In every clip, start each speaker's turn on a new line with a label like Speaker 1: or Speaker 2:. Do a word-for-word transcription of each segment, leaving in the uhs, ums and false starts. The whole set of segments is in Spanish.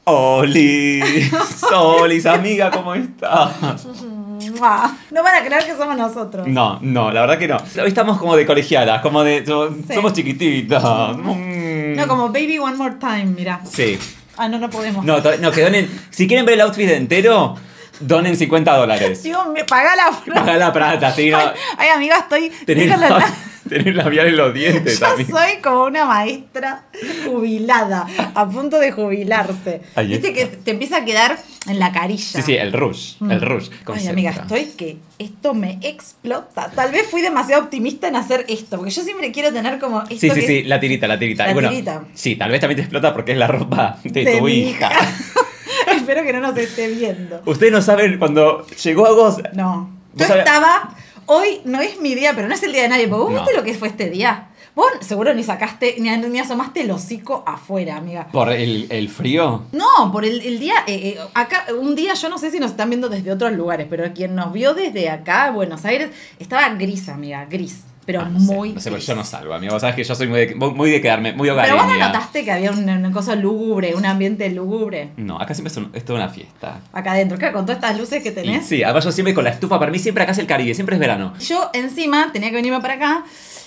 Speaker 1: Oli, Solis, amiga, ¿cómo estás?
Speaker 2: No van a creer que somos nosotros.
Speaker 1: No, no, la verdad que no. Hoy estamos como de colegialas, como de... Somos,
Speaker 2: Sí.
Speaker 1: somos chiquititas. Mm.
Speaker 2: No, como baby one more time, mira.
Speaker 1: Sí.
Speaker 2: Ah, no, no podemos.
Speaker 1: No, to- no, que donen... Si quieren ver el outfit entero, donen cincuenta dólares.
Speaker 2: Digo, me paga la
Speaker 1: Paga la plata, sí, no.
Speaker 2: Ay, ay, amiga, estoy...
Speaker 1: Tenés,
Speaker 2: dígale
Speaker 1: la-
Speaker 2: la-
Speaker 1: tenés labial en los dientes
Speaker 2: Yo
Speaker 1: también.
Speaker 2: soy como una maestra jubilada, a punto de jubilarse.
Speaker 1: Ahí
Speaker 2: Viste
Speaker 1: está.
Speaker 2: que te empieza a quedar en la carilla.
Speaker 1: Sí, sí, el rush,
Speaker 2: Mm.
Speaker 1: el rush.
Speaker 2: Ay,
Speaker 1: concentra.
Speaker 2: amiga, estoy que esto me explota. Tal vez fui demasiado optimista en hacer esto, porque yo siempre quiero tener como esto
Speaker 1: Sí, sí,
Speaker 2: que
Speaker 1: sí,
Speaker 2: es-
Speaker 1: la tirita, la tirita.
Speaker 2: La
Speaker 1: Y bueno,
Speaker 2: tirita.
Speaker 1: sí, tal vez también te explota porque es la ropa de,
Speaker 2: de
Speaker 1: tu
Speaker 2: mi
Speaker 1: hija.
Speaker 2: Espero que no nos esté viendo.
Speaker 1: Ustedes no saben, cuando llegó a vos...
Speaker 2: No.
Speaker 1: ¿Vos
Speaker 2: Yo
Speaker 1: sabés?
Speaker 2: estaba. Hoy no es mi día, pero no es el día de nadie. Porque vos
Speaker 1: No.
Speaker 2: viste lo que fue este día. Vos seguro ni sacaste, ni, ni asomaste el hocico afuera, amiga.
Speaker 1: ¿Por el, el frío?
Speaker 2: No, por el, el día. eh, eh, acá, un día, yo no sé si nos están viendo desde otros lugares, pero quien nos vio desde acá, Buenos Aires, estaba gris, amiga, gris. Pero
Speaker 1: Ah, no sé,
Speaker 2: muy.
Speaker 1: no sé, pero
Speaker 2: gris.
Speaker 1: yo no salgo, amigo. Vos sabés que yo soy muy de, muy de quedarme, muy
Speaker 2: Pero vos no
Speaker 1: hogareña.
Speaker 2: notaste que había una, una cosa lúgubre, un ambiente lúgubre.
Speaker 1: No, acá siempre es, un- es toda una fiesta.
Speaker 2: Acá adentro, claro, con todas estas luces que
Speaker 1: Y
Speaker 2: tenés.
Speaker 1: sí, además yo siempre con la estufa, para mí siempre acá es el Caribe, siempre es verano.
Speaker 2: Yo encima tenía que venirme para acá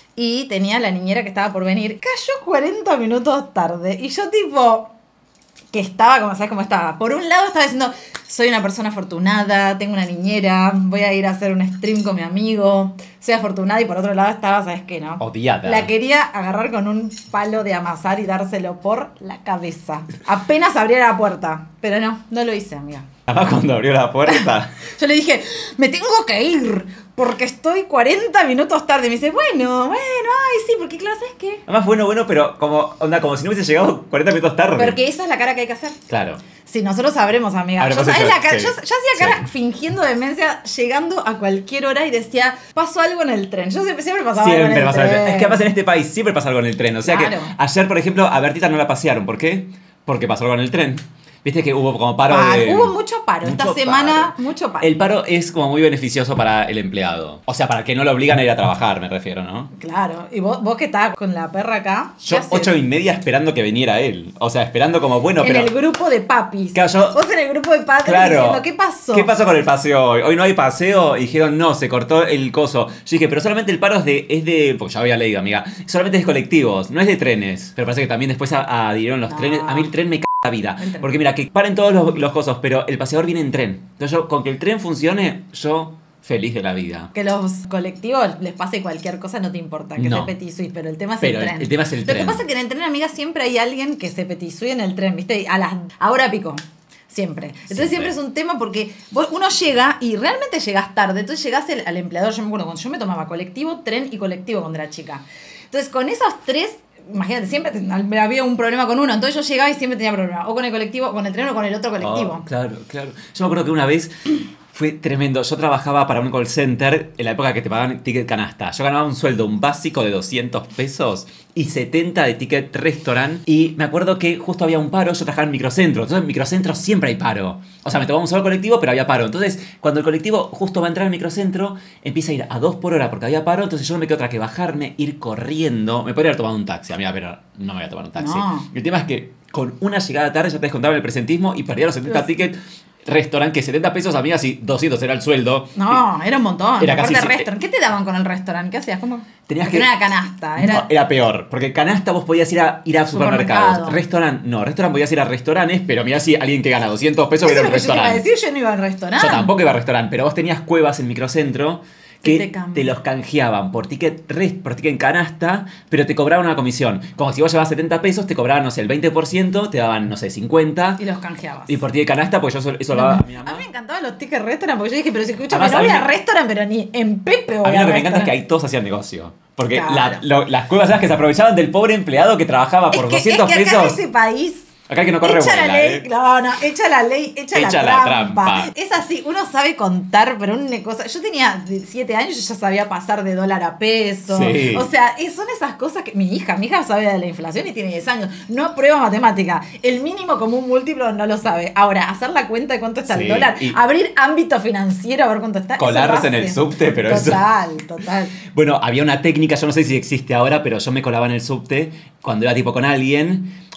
Speaker 2: y tenía la niñera que estaba por venir. Cayó cuarenta minutos tarde y yo tipo... que estaba, como sabes cómo estaba. Por un lado estaba diciendo, soy una persona afortunada, tengo una niñera, voy a ir a hacer un stream con mi amigo, soy afortunada. Y por otro lado estaba, ¿sabes qué, no?
Speaker 1: Odiada.
Speaker 2: La quería agarrar con un palo de amasar y dárselo por la cabeza. Apenas abriera la puerta. Pero no, no lo hice, amiga.
Speaker 1: Además cuando abrió la puerta...
Speaker 2: Yo le dije, me tengo que ir porque estoy cuarenta minutos tarde. Y me dice, bueno, bueno, ay, sí, porque claro, ¿sabes qué?
Speaker 1: Además bueno, bueno, pero como, onda, como si no hubiese llegado cuarenta minutos tarde.
Speaker 2: Porque esa es la cara que hay que hacer.
Speaker 1: Claro.
Speaker 2: Sí, nosotros sabremos, amiga.
Speaker 1: Habremos
Speaker 2: Yo, ¿sabes
Speaker 1: hecho-
Speaker 2: la cara?
Speaker 1: sí,
Speaker 2: yo, yo hacía cara
Speaker 1: sí.
Speaker 2: fingiendo demencia, llegando a cualquier hora y decía, pasó algo en el tren. Yo siempre, siempre pasaba algo en
Speaker 1: Siempre
Speaker 2: el
Speaker 1: pasa
Speaker 2: tren.
Speaker 1: algo. Es que además en este país siempre pasa algo en el tren. O sea
Speaker 2: Claro.
Speaker 1: que ayer, por ejemplo, a Bertita no la pasearon. ¿Por qué? Porque pasó algo en el tren. Viste que hubo como paro
Speaker 2: Paro.
Speaker 1: de...
Speaker 2: Hubo mucho paro. Esta
Speaker 1: mucho
Speaker 2: semana,
Speaker 1: paro.
Speaker 2: mucho paro.
Speaker 1: El paro es como muy beneficioso para el empleado. O sea, para que no lo obligan a ir a trabajar, me refiero, ¿no?
Speaker 2: Claro. Y vos, vos que estabas con la perra acá. ¿qué
Speaker 1: Yo
Speaker 2: haces?
Speaker 1: ocho y media esperando que viniera él. O sea, esperando como, bueno,
Speaker 2: en
Speaker 1: pero...
Speaker 2: el grupo de papis.
Speaker 1: Claro, yo-
Speaker 2: Vos en el grupo de papis
Speaker 1: Claro.
Speaker 2: diciendo, ¿qué pasó?
Speaker 1: ¿Qué pasó con el paseo hoy? Hoy no hay paseo y dijeron, no, se cortó el coso. Yo dije, pero solamente el paro es de... Es de porque ya había leído, amiga. Solamente es de colectivos, no es de trenes. Pero parece que también después a- adhirieron los
Speaker 2: No.
Speaker 1: trenes. A mí el tren me caga la vida.
Speaker 2: El tren.
Speaker 1: Porque mira, que paren todos los, los cosos, pero el paseador viene en tren. Entonces yo, con que el tren funcione, yo feliz de la vida.
Speaker 2: Que los colectivos les pase cualquier cosa, no te importa, que
Speaker 1: No.
Speaker 2: se petit suisse, pero el tema es
Speaker 1: Pero
Speaker 2: el
Speaker 1: el-
Speaker 2: tren.
Speaker 1: el tema es el
Speaker 2: Lo
Speaker 1: tren.
Speaker 2: que pasa es que en el tren, amiga, siempre hay alguien que se petit suisse en el tren, ¿viste? A las ahora pico. Siempre. Entonces
Speaker 1: Siempre.
Speaker 2: siempre. es un tema porque vos- uno llega y realmente llegas tarde. Entonces llegás el- al empleador. Yo me acuerdo cuando yo me tomaba colectivo, tren y colectivo cuando era chica. Entonces con esos tres, imagínate, siempre te- había un problema con uno. Entonces yo llegaba y siempre tenía problema. O con el colectivo, o con el tren o con el otro colectivo.
Speaker 1: Oh, claro, claro. Yo me acuerdo que una vez fue tremendo. Yo trabajaba para un call center en la época que te pagaban ticket canasta. Yo ganaba un sueldo, un básico de doscientos pesos y setenta de ticket restaurant. Y me acuerdo que justo había un paro. Yo trabajaba en microcentro. Entonces en microcentro siempre hay paro. O sea, me tomaba un solo colectivo, pero había paro. Entonces, cuando el colectivo justo va a entrar al microcentro, empieza a ir a dos por hora porque había paro. Entonces yo no me quedo otra que bajarme, ir corriendo. Me podría haber tomado un taxi, amiga, pero no me voy a tomar un taxi.
Speaker 2: No.
Speaker 1: El tema es que con una llegada tarde ya te descontaban el presentismo y perdía los setenta
Speaker 2: Los-
Speaker 1: tickets. Restaurant que setenta pesos, amiga, si doscientos era el sueldo.
Speaker 2: No, era un montón.
Speaker 1: Era
Speaker 2: Aparte
Speaker 1: casi-
Speaker 2: restaurant. ¿Qué te daban con el restaurante? ¿Qué hacías? ¿Cómo?
Speaker 1: Tenías
Speaker 2: Porque
Speaker 1: que-
Speaker 2: no era canasta, era...
Speaker 1: No, era peor, porque canasta vos podías ir a, ir a supermercados.
Speaker 2: Supermercado.
Speaker 1: Restaurant, no, restaurant podías ir a restaurantes, pero mira si alguien que gana doscientos pesos
Speaker 2: Eso
Speaker 1: era
Speaker 2: es
Speaker 1: un
Speaker 2: lo que yo te iba a
Speaker 1: restaurante.
Speaker 2: decir, yo no iba al restaurante.
Speaker 1: Yo tampoco iba a restaurante, pero vos tenías cuevas en microcentro que
Speaker 2: Que te
Speaker 1: te,
Speaker 2: cambian.
Speaker 1: los canjeaban por ticket, res- por ticket en canasta, pero te cobraban una comisión. Como si vos llevabas setenta pesos, te cobraban, no sé, el veinte por ciento, te daban, no sé, cincuenta.
Speaker 2: Y los canjeabas.
Speaker 1: Y por ticket canasta, pues yo eso, eso lo daba a mi mamá.
Speaker 2: A mí me encantaban los tickets restaurant porque yo dije, pero si escucho,
Speaker 1: Además,
Speaker 2: no
Speaker 1: a mí
Speaker 2: voy
Speaker 1: me-
Speaker 2: a restaurant, pero ni en Pepe voy
Speaker 1: A mí
Speaker 2: a
Speaker 1: lo que me encanta es que
Speaker 2: restaurant.
Speaker 1: ahí todos hacían negocio. Porque
Speaker 2: Claro.
Speaker 1: la- lo- las cuevas eran las que se aprovechaban del pobre empleado que trabajaba por
Speaker 2: Es que,
Speaker 1: doscientos
Speaker 2: es que acá
Speaker 1: pesos.
Speaker 2: en ese país...
Speaker 1: Acá hay que no corre
Speaker 2: echa
Speaker 1: vuela,
Speaker 2: la ley,
Speaker 1: ¿eh?
Speaker 2: no, no, echa la ley, echa,
Speaker 1: Echa
Speaker 2: la,
Speaker 1: la
Speaker 2: trampa.
Speaker 1: trampa.
Speaker 2: Es así, uno sabe contar, pero una cosa. Yo tenía siete años y ya sabía pasar de dólar a peso.
Speaker 1: Sí.
Speaker 2: O sea, eh, son esas cosas que mi hija, mi hija sabe de la inflación y tiene diez años. No aprueba matemática. El mínimo común múltiplo no lo sabe. Ahora, hacer la cuenta de cuánto está
Speaker 1: Sí,
Speaker 2: el dólar,
Speaker 1: y-
Speaker 2: abrir ámbito financiero a ver cuánto está. eso
Speaker 1: Colarse
Speaker 2: lo
Speaker 1: en el
Speaker 2: hace.
Speaker 1: subte, pero eso-
Speaker 2: Total, total.
Speaker 1: Bueno, había una técnica, yo no sé si existe ahora, pero yo me colaba en el subte cuando iba tipo con alguien.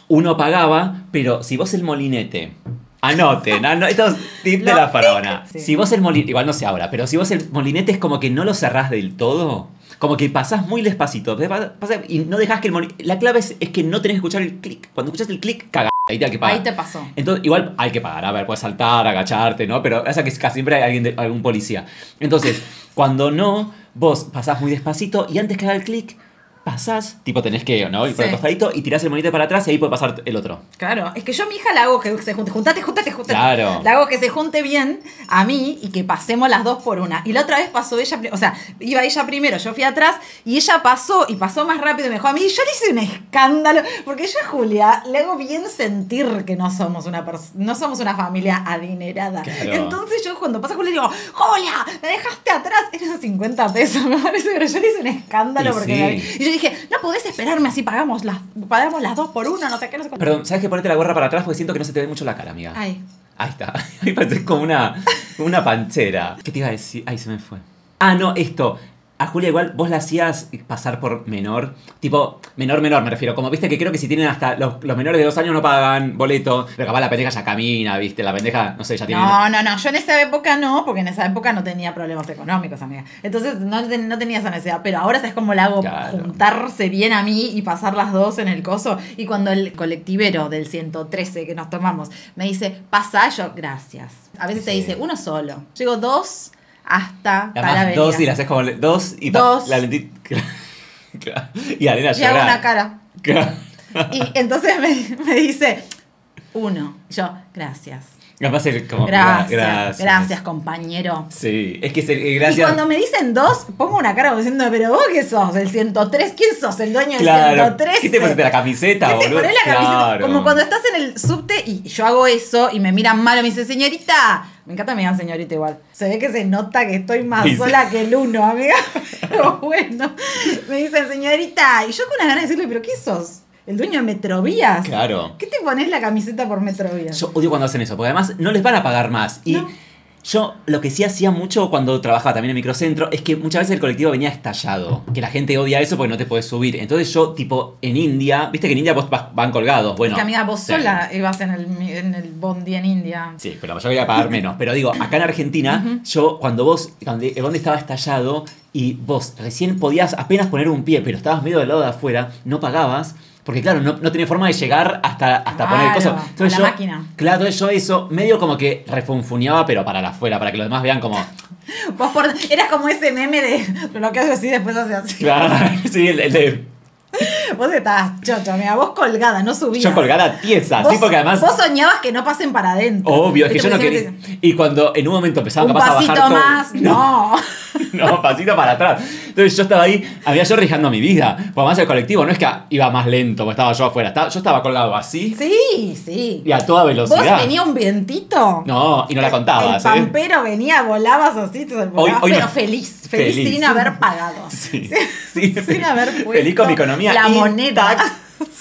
Speaker 1: uno pagaba, pero si vos el molinete... Anoten, ano- esto es tip de
Speaker 2: Lo
Speaker 1: la faraona.
Speaker 2: tic- sí.
Speaker 1: Si vos el molinete, igual no sé ahora, pero si vos el molinete es como que no lo cerrás del todo, como que pasás muy despacito, pasa- pasa- y no dejás que el molinete... La clave es, es que no tenés que escuchar el clic. Cuando escuchás el clic, cagás. Ahí te hay que pagar.
Speaker 2: Ahí te pasó.
Speaker 1: Entonces, igual hay que pagar. A ver, puedes saltar, agacharte, ¿no? Pero esa que casi siempre hay alguien de- algún policía. Entonces, cuando no, vos pasás muy despacito y antes que haga el clic, pasás, tipo tenés que, ¿no? Ir por el
Speaker 2: Sí.
Speaker 1: costadito y tirás el monito para atrás y ahí puede pasar el otro.
Speaker 2: Claro, es que yo a mi hija la hago que se junte, juntate, juntate, juntate.
Speaker 1: Claro.
Speaker 2: La hago que se junte bien a mí y que pasemos las dos por una. Y la otra vez pasó ella, pri- o sea, iba ella primero, yo fui atrás y ella pasó y pasó más rápido y me dejó a mí. Y yo le hice un escándalo, porque yo a Julia le hago bien sentir que no somos una pers- no somos una familia adinerada.
Speaker 1: Claro.
Speaker 2: Entonces yo cuando pasa Julia digo, Julia, me dejaste atrás, eran cincuenta pesos, me parece, pero yo le hice un escándalo
Speaker 1: Y
Speaker 2: porque
Speaker 1: sí.
Speaker 2: me- y yo dije, no podés esperarme así, pagamos las, pagamos las dos por una, no sé qué, no sé cuánto.
Speaker 1: Perdón, ¿sabes qué? Ponete la gorra para atrás porque siento que no se te ve mucho la cara, amiga.
Speaker 2: Ay.
Speaker 1: Ahí está. Ahí parece como una, como una panchera. ¿Qué te iba a decir? Ay, se me fue. Ah, no, esto. A Julia igual vos la hacías pasar por menor. Tipo, menor, menor me refiero. Como viste que creo que si tienen hasta... Los, los menores de dos años no pagan boleto. Pero capaz la pendeja ya camina, viste. La pendeja, no sé, ya tiene...
Speaker 2: No, no, no. Yo en esa época no, porque en esa época no tenía problemas económicos, amiga. Entonces no, ten- no tenía esa necesidad. Pero ahora sabes cómo la hago
Speaker 1: Claro.
Speaker 2: juntarse bien a mí y pasar las dos en el coso. Y cuando el colectivero del ciento trece que nos tomamos me dice, pasa, yo, gracias. A veces te
Speaker 1: Sí.
Speaker 2: dice uno solo. Llego dos hasta
Speaker 1: Además,
Speaker 2: Talavera.
Speaker 1: dos y la haces como... le- Dos y... pa-
Speaker 2: Dos.
Speaker 1: La lentita... Y Arena
Speaker 2: Y hago
Speaker 1: llora.
Speaker 2: una cara. Y entonces me, me dice, uno. Yo, gracias.
Speaker 1: Capaz el como...
Speaker 2: Gracias,
Speaker 1: gra-
Speaker 2: gracias, compañero.
Speaker 1: Sí, es que es el, el
Speaker 2: Y
Speaker 1: gracias...
Speaker 2: cuando me dicen dos, pongo una cara como diciendo, pero vos qué sos, el ciento tres, ¿quién sos? El dueño del
Speaker 1: Claro.
Speaker 2: ciento trece.
Speaker 1: ¿Qué te pusiste la camiseta,
Speaker 2: ¿Qué te
Speaker 1: boludo?
Speaker 2: ponés la camiseta?
Speaker 1: Claro.
Speaker 2: Como cuando estás en el subte y yo hago eso y me miran mal y me dicen, señorita. Me encanta me digan señorita igual. Se ve que se nota que estoy más
Speaker 1: Sí, sí.
Speaker 2: sola que el uno, amiga. Pero bueno. Me dicen, señorita. Y yo con unas ganas de decirle, pero ¿qué sos? ¿El dueño de Metrovías?
Speaker 1: Claro.
Speaker 2: ¿Qué te pones la camiseta por Metrovías?
Speaker 1: Yo odio cuando hacen eso, porque además no les van a pagar más. Y
Speaker 2: No.
Speaker 1: yo lo que sí hacía mucho cuando trabajaba también en microcentro es que muchas veces el colectivo venía estallado. Que la gente odia eso porque no te podés subir. Entonces yo, tipo, en India, viste que en India vos vas- van colgados. Bueno,
Speaker 2: que amiga, vos
Speaker 1: sí.
Speaker 2: sola ibas en el, en el bondi en India.
Speaker 1: Sí, pero yo quería pagar menos. Pero digo, acá en Argentina, yo cuando vos, cuando el bondi estaba estallado y vos recién podías apenas poner un pie, pero estabas medio del lado de afuera, no pagabas. Porque claro, no, no tenía forma de llegar hasta, hasta poner el coso.
Speaker 2: Claro, a la
Speaker 1: yo,
Speaker 2: máquina.
Speaker 1: Claro, entonces yo eso medio como que refunfuñaba, pero para la afuera, para que los demás vean como...
Speaker 2: Vos por, eras como ese meme de lo que haces así después haces así.
Speaker 1: Claro, sí, el, el de...
Speaker 2: Vos estabas chocho, amiga, vos colgada, no subías.
Speaker 1: Yo colgada tiesa,
Speaker 2: Vos,
Speaker 1: sí, porque además...
Speaker 2: vos soñabas que no pasen para adentro.
Speaker 1: Obvio, es que
Speaker 2: Viste,
Speaker 1: yo no
Speaker 2: porque
Speaker 1: quería...
Speaker 2: siempre
Speaker 1: Y cuando en un momento empezaban
Speaker 2: Un
Speaker 1: capaz a bajar
Speaker 2: pasito
Speaker 1: todo-
Speaker 2: más, no.
Speaker 1: No, pasito para atrás. Entonces yo estaba ahí, había yo arriesgando mi vida. Porque además el colectivo no es que iba más lento, porque estaba yo afuera. Estaba- yo estaba colgado así
Speaker 2: Sí, sí.
Speaker 1: y a toda
Speaker 2: Vos
Speaker 1: velocidad.
Speaker 2: venía un vientito.
Speaker 1: No, y no la contabas,
Speaker 2: El
Speaker 1: ¿eh?
Speaker 2: pampero venía, volabas así, te volabas,
Speaker 1: Hoy- hoy
Speaker 2: pero
Speaker 1: no-
Speaker 2: feliz, feliz,
Speaker 1: Feliz.
Speaker 2: sin haber pagado.
Speaker 1: Sí, sí.
Speaker 2: Sin haber puesto
Speaker 1: Feliz con mi economía
Speaker 2: la
Speaker 1: intacta.
Speaker 2: moneda.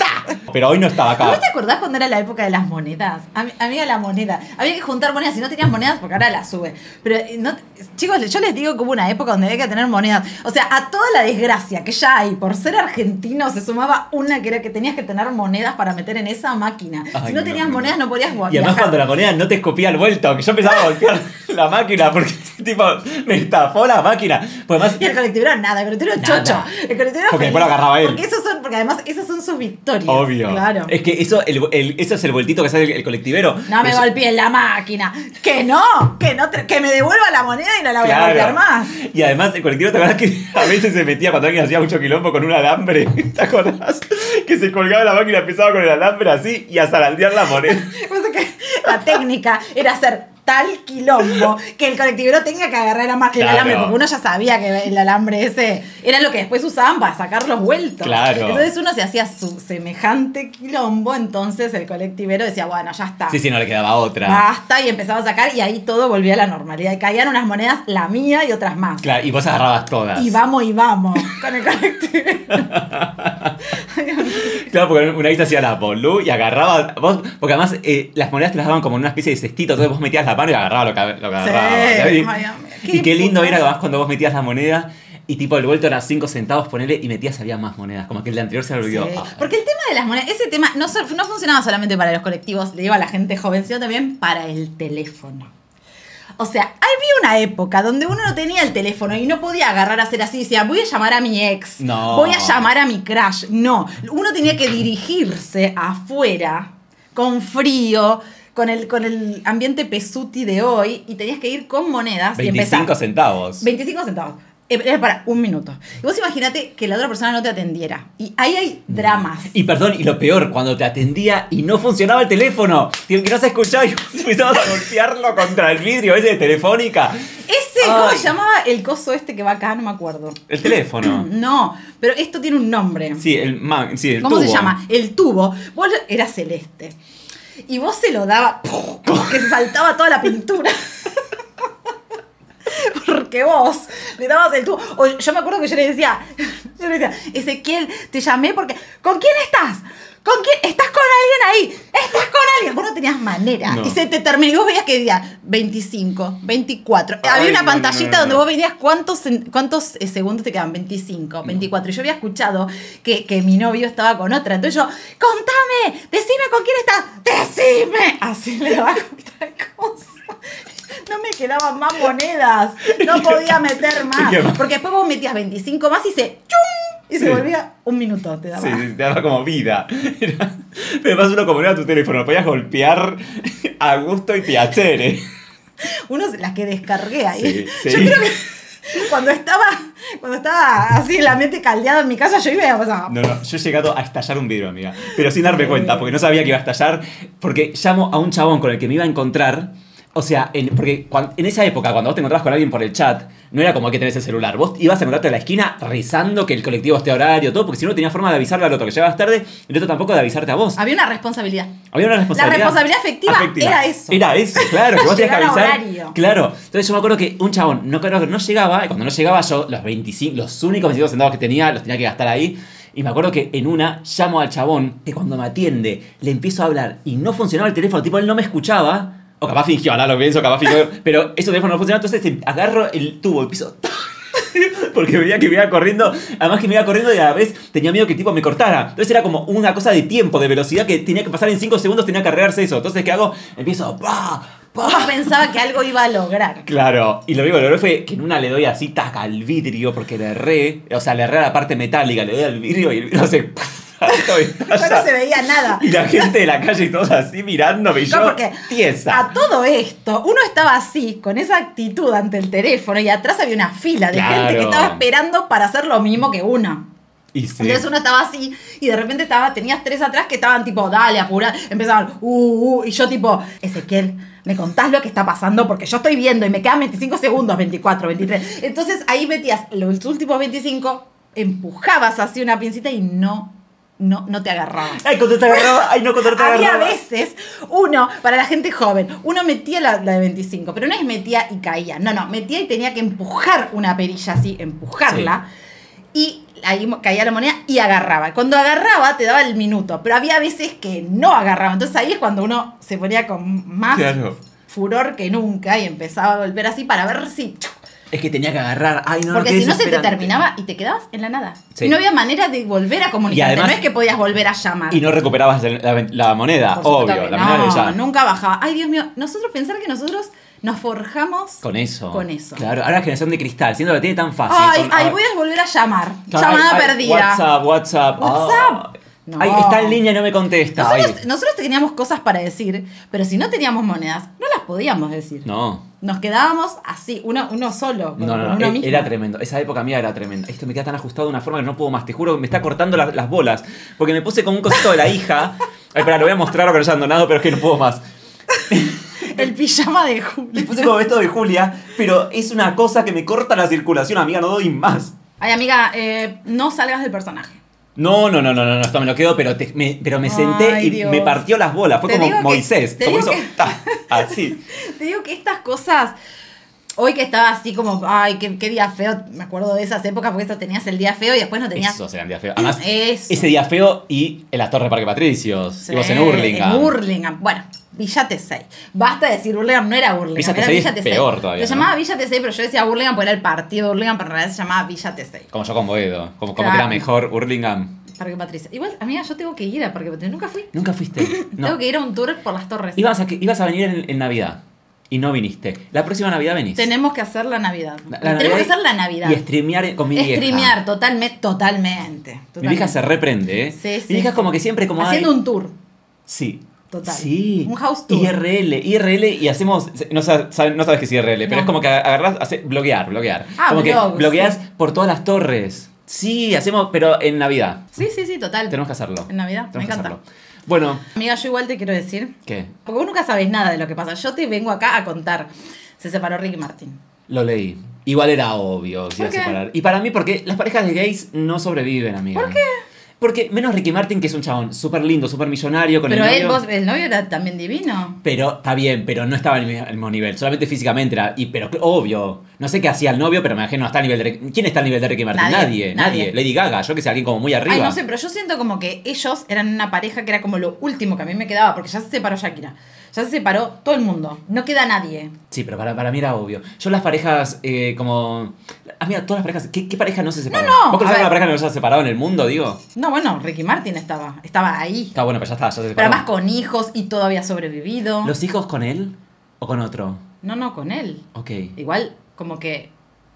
Speaker 1: Pero hoy no estaba acá.
Speaker 2: ¿Vos te acordás cuando era la época de las monedas? Ami- Amiga, la moneda. Había que juntar monedas. Si no tenías monedas, porque ahora las sube. Pero, eh, no, chicos, yo les digo que hubo una época donde había que tener monedas. O sea, a toda la desgracia que ya hay por ser argentino, se sumaba una que era que tenías que tener monedas para meter en esa máquina.
Speaker 1: Ay,
Speaker 2: si no
Speaker 1: no,
Speaker 2: tenías
Speaker 1: no,
Speaker 2: monedas, no podías
Speaker 1: Y
Speaker 2: viajar.
Speaker 1: además cuando la moneda no te escupía al vuelto, que yo empezaba a golpear la máquina porque tipo me estafó la máquina. Pues además
Speaker 2: Y el colectivero nada, el colectivero
Speaker 1: Nada.
Speaker 2: chocho. El colectivero
Speaker 1: Porque
Speaker 2: feliz.
Speaker 1: después lo agarraba él.
Speaker 2: Porque, esos son, porque además esas son sus victorias.
Speaker 1: obvio.
Speaker 2: Claro.
Speaker 1: Es que eso, el, el- eso es el vueltito que sale el, el colectivero.
Speaker 2: No me
Speaker 1: Eso-
Speaker 2: golpees la máquina. Que no, que no, te- que me devuelva la moneda y no la voy a golpear más.
Speaker 1: Y además el colectivo, ¿te acuerdas que a veces se metía cuando alguien hacía mucho quilombo con un alambre? ¿Te acordás? Que se colgaba la máquina, empezaba con el alambre así y a zarandear la moneda.
Speaker 2: Pasa que la técnica era hacer tal quilombo que el colectivero tenga que agarrar la máquina el
Speaker 1: Claro.
Speaker 2: alambre, porque uno ya sabía que el alambre ese era lo que después usaban para sacar los vueltos.
Speaker 1: Claro.
Speaker 2: Entonces uno se hacía su semejante quilombo, entonces el colectivero decía, bueno, ya está.
Speaker 1: Sí, sí, no le quedaba otra.
Speaker 2: Basta, y empezaba a sacar y ahí todo volvía a la normalidad. Y caían unas monedas, la mía y otras más.
Speaker 1: Claro, y vos agarrabas todas.
Speaker 2: Y vamos y vamos con el colectivero.
Speaker 1: Claro, porque una vez hacía la bolú y agarraba. Vos, porque además eh, las monedas te las daban como en una especie de cestito, entonces vos metías la mano y agarrabas lo que, lo que
Speaker 2: Sí.
Speaker 1: agarrabas.
Speaker 2: Ay,
Speaker 1: ¿sabes?
Speaker 2: amiga,
Speaker 1: Y qué lindo
Speaker 2: puta.
Speaker 1: era además cuando vos metías la moneda Y tipo, el vuelto era cinco centavos, ponele, y metías había más monedas. Como que el de anterior se olvidó.
Speaker 2: Sí.
Speaker 1: Ah,
Speaker 2: Porque el tema de las monedas, ese tema no, so- no funcionaba solamente para los colectivos, le digo a la gente joven, sino también para el teléfono. O sea, había una época donde uno no tenía el teléfono y no podía agarrar a hacer así, decía, voy a llamar a mi ex,
Speaker 1: No.
Speaker 2: voy a llamar a mi crush. No, uno tenía que dirigirse afuera, con frío, con el, con el ambiente pesuti de hoy, y tenías que ir con monedas y
Speaker 1: veinticinco
Speaker 2: empezar.
Speaker 1: centavos.
Speaker 2: veinticinco centavos. Eh, Era para un minuto. Y vos imaginate que la otra persona no te atendiera. Y ahí hay dramas.
Speaker 1: Y perdón, y lo peor, cuando te atendía y no funcionaba el teléfono, que no se escuchaba y empezabas a golpearlo contra el vidrio ese de Telefónica.
Speaker 2: Ese, ¿cómo
Speaker 1: Ay.
Speaker 2: se llamaba el coso este que va acá? No me acuerdo.
Speaker 1: El teléfono.
Speaker 2: No, pero esto tiene un nombre.
Speaker 1: Sí, el, man, sí, el
Speaker 2: ¿Cómo se
Speaker 1: tubo.
Speaker 2: llama? El tubo. Vos lo- era celeste. Y vos se lo daba, que se saltaba toda la pintura. Porque vos le dabas el tubo. O yo me acuerdo que yo le decía, yo le decía, Ezequiel, te llamé porque. ¿Con quién estás? ¿Con quién? ¿Estás con alguien ahí? ¿Estás con alguien? Vos no tenías manera.
Speaker 1: No.
Speaker 2: Y se te terminó. Y vos veías que decía veinticinco, veinticuatro.
Speaker 1: Ay,
Speaker 2: Había una
Speaker 1: no, no,
Speaker 2: pantallita
Speaker 1: no, no,
Speaker 2: donde
Speaker 1: no.
Speaker 2: vos veías cuántos, sen- cuántos eh, segundos te quedan. veinticinco, veinticuatro. Y yo había escuchado que, que mi novio estaba con otra. Entonces yo, contame, decime con quién estás. Decime. Así le daba otra cosa. No me quedaban más monedas. No podía meter más.
Speaker 1: ¿Qué más?
Speaker 2: Porque después vos metías veinticinco más y se... ¡chum! Y se
Speaker 1: Sí.
Speaker 2: volvía un minuto, te daba.
Speaker 1: Sí, sí, te daba como vida. Era- Pero además uno como no era tu teléfono, lo podías golpear a gusto y piacere.
Speaker 2: Uno se- las que descargué ahí.
Speaker 1: Sí, sí.
Speaker 2: Yo creo que cuando estaba, cuando estaba así la mente caldeada en mi casa, yo iba y pasaba.
Speaker 1: No, no, yo he llegado a estallar un vidrio, amiga. Pero sin darme
Speaker 2: Sí.
Speaker 1: cuenta, porque no sabía que iba a estallar. Porque llamo a un chabón con el que me iba a encontrar. O sea, en, porque cuan- en esa época, cuando vos te encontrabas con alguien por el chat, no era como que tenés el celular. Vos ibas a encontrarte en la esquina rezando que el colectivo esté a horario, todo, porque si no, no tenías forma de avisarle al otro que llegabas tarde, y el otro tampoco de avisarte a vos.
Speaker 2: Había una responsabilidad.
Speaker 1: Había una responsabilidad.
Speaker 2: La responsabilidad afectiva era eso.
Speaker 1: Era eso, claro, que vos tenías que
Speaker 2: Llegar a
Speaker 1: avisar.
Speaker 2: horario.
Speaker 1: Claro. Entonces yo me acuerdo que un chabón, no creo que no llegaba, y cuando no llegaba yo, los veinticinco, los únicos veinticinco centavos que tenía, los tenía que gastar ahí. Y me acuerdo que en una llamo al chabón, que cuando me atiende, le empiezo a hablar y no funcionaba el teléfono, tipo él no me escuchaba. O capaz fingió, ahora lo pienso, capaz fingió. Pero ese teléfono no funcionaba, entonces agarro el tubo y piso. Porque veía que me iba corriendo. Además que me iba corriendo y a la vez tenía miedo que el tipo me cortara. Entonces era como una cosa de tiempo, de velocidad, que tenía que pasar en cinco segundos, tenía que cargarse eso. Entonces, ¿qué hago? Empiezo. ¡Pah!
Speaker 2: Uno
Speaker 1: ¡Pah!
Speaker 2: pensaba que algo iba a lograr.
Speaker 1: Claro, y lo único que logré fue que en una le doy así taca al vidrio porque le erré, o sea, le erré a la parte metálica, le doy al vidrio y el vidrio se... alto y
Speaker 2: Ya no se veía nada.
Speaker 1: Y la gente de la calle y todos así mirándome y
Speaker 2: No,
Speaker 1: yo
Speaker 2: porque
Speaker 1: tiesa.
Speaker 2: a todo esto, uno estaba así, con esa actitud ante el teléfono, y atrás había una fila de
Speaker 1: Claro.
Speaker 2: gente que estaba esperando para hacer lo mismo que uno.
Speaker 1: Y sí.
Speaker 2: Entonces uno estaba así, y de repente estaba, tenías tres atrás que estaban tipo, dale, apura, empezaban, uh, uh, y yo tipo, Ezequiel, me contás lo que está pasando porque yo estoy viendo y me quedan veinticinco segundos, veinticuatro, veintitrés. Entonces ahí metías los últimos veinticinco, empujabas así una pincita y no, no, no te agarraba.
Speaker 1: Ay, cuando te agarraba, ay no, cuando te
Speaker 2: Había
Speaker 1: agarraba.
Speaker 2: veces, uno, para la gente joven, uno metía la, la de veinticinco, pero no es metía y caía. No, no, metía y tenía que empujar una perilla así, empujarla. Y ahí caía la moneda y agarraba. Cuando agarraba te daba el minuto, pero había veces que no agarraba. Entonces ahí es cuando uno se ponía con más
Speaker 1: Claro.
Speaker 2: furor que nunca y empezaba a golpear así para ver si...
Speaker 1: Es que tenía que agarrar, ay no,
Speaker 2: Porque
Speaker 1: qué
Speaker 2: si no se te
Speaker 1: desesperante.
Speaker 2: terminaba y te quedabas en la nada.
Speaker 1: Sí.
Speaker 2: Y no había manera de volver a comunicarte.
Speaker 1: Y además-
Speaker 2: no es que podías volver a llamar.
Speaker 1: Y no recuperabas el- la, la moneda,
Speaker 2: Por supuesto
Speaker 1: obvio,
Speaker 2: que
Speaker 1: la
Speaker 2: no,
Speaker 1: moneda de ya.
Speaker 2: nunca bajaba. Ay, Dios mío, nosotros pensar que nosotros nos forjamos
Speaker 1: Con eso.
Speaker 2: Con eso.
Speaker 1: Claro, ahora es generación de cristal, siendo que la tiene tan fácil.
Speaker 2: Ay,
Speaker 1: con-
Speaker 2: ay,
Speaker 1: ah,
Speaker 2: voy a volver a llamar.
Speaker 1: Ay,
Speaker 2: Llamada
Speaker 1: ay,
Speaker 2: perdida.
Speaker 1: WhatsApp, WhatsApp.
Speaker 2: WhatsApp.
Speaker 1: Ah.
Speaker 2: No.
Speaker 1: Ay, está en línea y no me contesta.
Speaker 2: Nosotros,
Speaker 1: Ay.
Speaker 2: nosotros teníamos cosas para decir, pero si no teníamos monedas, no las podíamos decir.
Speaker 1: No.
Speaker 2: Nos quedábamos así, uno, uno solo, con,
Speaker 1: No,
Speaker 2: con
Speaker 1: no, no,
Speaker 2: uno
Speaker 1: e-
Speaker 2: mismo.
Speaker 1: era tremendo. Esa época mía era tremenda. Esto me queda tan ajustado de una forma que no puedo más. Te juro que me está cortando la- las bolas. Porque me puse con un cosito de la hija. Ay, espera, lo voy a mostrar ahora que no hayan donado, pero es que no puedo más.
Speaker 2: El pijama de
Speaker 1: Le
Speaker 2: Julio.
Speaker 1: puse como esto de Julia, pero es una cosa que me corta la circulación, amiga, no doy más.
Speaker 2: Ay, amiga, eh, no salgas del personaje.
Speaker 1: No, no, no, no, no, no, esto me lo quedo, pero, te- me, pero me senté
Speaker 2: Ay,
Speaker 1: y
Speaker 2: Dios.
Speaker 1: me partió las bolas. Fue
Speaker 2: Te digo
Speaker 1: como
Speaker 2: que-
Speaker 1: Moisés.
Speaker 2: te
Speaker 1: Como
Speaker 2: digo
Speaker 1: hizo,
Speaker 2: que-
Speaker 1: ta, así.
Speaker 2: Te digo que estas cosas... Hoy que estaba así como, ay, qué, qué día feo, me acuerdo de esas épocas, porque eso tenías el día feo y después no tenías...
Speaker 1: Eso sería un día feo. Además,
Speaker 2: Eso.
Speaker 1: ese día feo y en la Torre Parque Patricios.
Speaker 2: Sí,
Speaker 1: y vos en Hurlingham.
Speaker 2: En Hurlingham. Bueno, Villa Tesey. Basta de decir Hurlingham, no era Hurlingham,
Speaker 1: Villa
Speaker 2: era
Speaker 1: Tesey
Speaker 2: Villa
Speaker 1: es
Speaker 2: Tesey.
Speaker 1: peor todavía,
Speaker 2: Se
Speaker 1: ¿no?
Speaker 2: llamaba Villa Tesey, pero yo decía Hurlingham porque era el partido de Hurlingham, pero en realidad se llamaba Villa Tesey.
Speaker 1: Como yo con Boedo. Como, como
Speaker 2: Claro.
Speaker 1: que era mejor Hurlingham.
Speaker 2: Parque Patricia. Igual, amiga, yo tengo que ir a Parque Patricia. Nunca fui.
Speaker 1: Nunca fuiste. No.
Speaker 2: Tengo que ir a un tour por las torres.
Speaker 1: Ibas a, que- ibas a venir en, en Navidad. Y no viniste. La próxima Navidad venís.
Speaker 2: Tenemos que hacer la Navidad.
Speaker 1: La- la
Speaker 2: Tenemos
Speaker 1: Navidad
Speaker 2: que hacer la Navidad.
Speaker 1: Y streamear con mi vieja.
Speaker 2: Streamear, totalmente, totalmente.
Speaker 1: Mi
Speaker 2: totalmente.
Speaker 1: vieja se reprende, ¿eh?
Speaker 2: Sí, sí,
Speaker 1: Mi vieja es
Speaker 2: sí.
Speaker 1: como que siempre como
Speaker 2: Haciendo
Speaker 1: ay,
Speaker 2: un tour.
Speaker 1: Sí.
Speaker 2: Total.
Speaker 1: Sí.
Speaker 2: Un house tour.
Speaker 1: I R L, I R L y hacemos. No, sa- sabe- no sabes qué es I R L, pero
Speaker 2: No.
Speaker 1: es como que agarrás, hace, bloquear, bloquear.
Speaker 2: Ah,
Speaker 1: como
Speaker 2: blog,
Speaker 1: que bloqueas
Speaker 2: sí.
Speaker 1: por todas las torres. Sí, hacemos, pero en Navidad.
Speaker 2: Sí, sí, sí, total.
Speaker 1: Tenemos que hacerlo.
Speaker 2: En Navidad,
Speaker 1: Tenemos
Speaker 2: me
Speaker 1: que
Speaker 2: encanta.
Speaker 1: hacerlo. Bueno,
Speaker 2: Amiga, yo igual te quiero decir,
Speaker 1: ¿qué?
Speaker 2: porque vos nunca sabés nada de lo que pasa. Yo te vengo acá a contar. Se separó Ricky Martin.
Speaker 1: Lo leí. Igual era obvio que se
Speaker 2: ¿Por
Speaker 1: iba a
Speaker 2: qué?
Speaker 1: separar. Y para mí, porque las parejas de gays no sobreviven, amiga.
Speaker 2: ¿Por qué?
Speaker 1: Porque menos Ricky Martin, que es un chabón súper lindo, súper millonario con
Speaker 2: Pero
Speaker 1: el
Speaker 2: él,
Speaker 1: novio.
Speaker 2: vos, el novio era también divino.
Speaker 1: Pero está bien, pero no estaba al mi- al mismo nivel. Solamente físicamente era. Y, pero obvio. No sé qué hacía el novio, pero me imagino no está al nivel de. ¿Quién está al nivel de Ricky Martin?
Speaker 2: Nadie,
Speaker 1: Nadie, nadie.
Speaker 2: nadie.
Speaker 1: Lady Gaga, yo que sé, alguien como muy arriba.
Speaker 2: Ay, no sé, pero yo siento como que ellos eran una pareja que era como lo último que a mí me quedaba, porque ya se separó Shakira. Ya se separó todo el mundo. No queda nadie.
Speaker 1: Sí, pero para, para mí era obvio. Yo las parejas, eh, como. Amiga, todas las parejas. ¿Qué, qué pareja no se separó?
Speaker 2: No, no,
Speaker 1: ¿Vos conocés
Speaker 2: a ver.
Speaker 1: una pareja que no se ha separado en el mundo, digo?
Speaker 2: No, bueno, Ricky Martin estaba. Estaba ahí.
Speaker 1: Está bueno, pero ya está, ya se
Speaker 2: Pero
Speaker 1: separó.
Speaker 2: además con hijos y todo había sobrevivido.
Speaker 1: ¿Los hijos con él o con otro?
Speaker 2: No, no, con él.
Speaker 1: Ok.
Speaker 2: Igual, como que.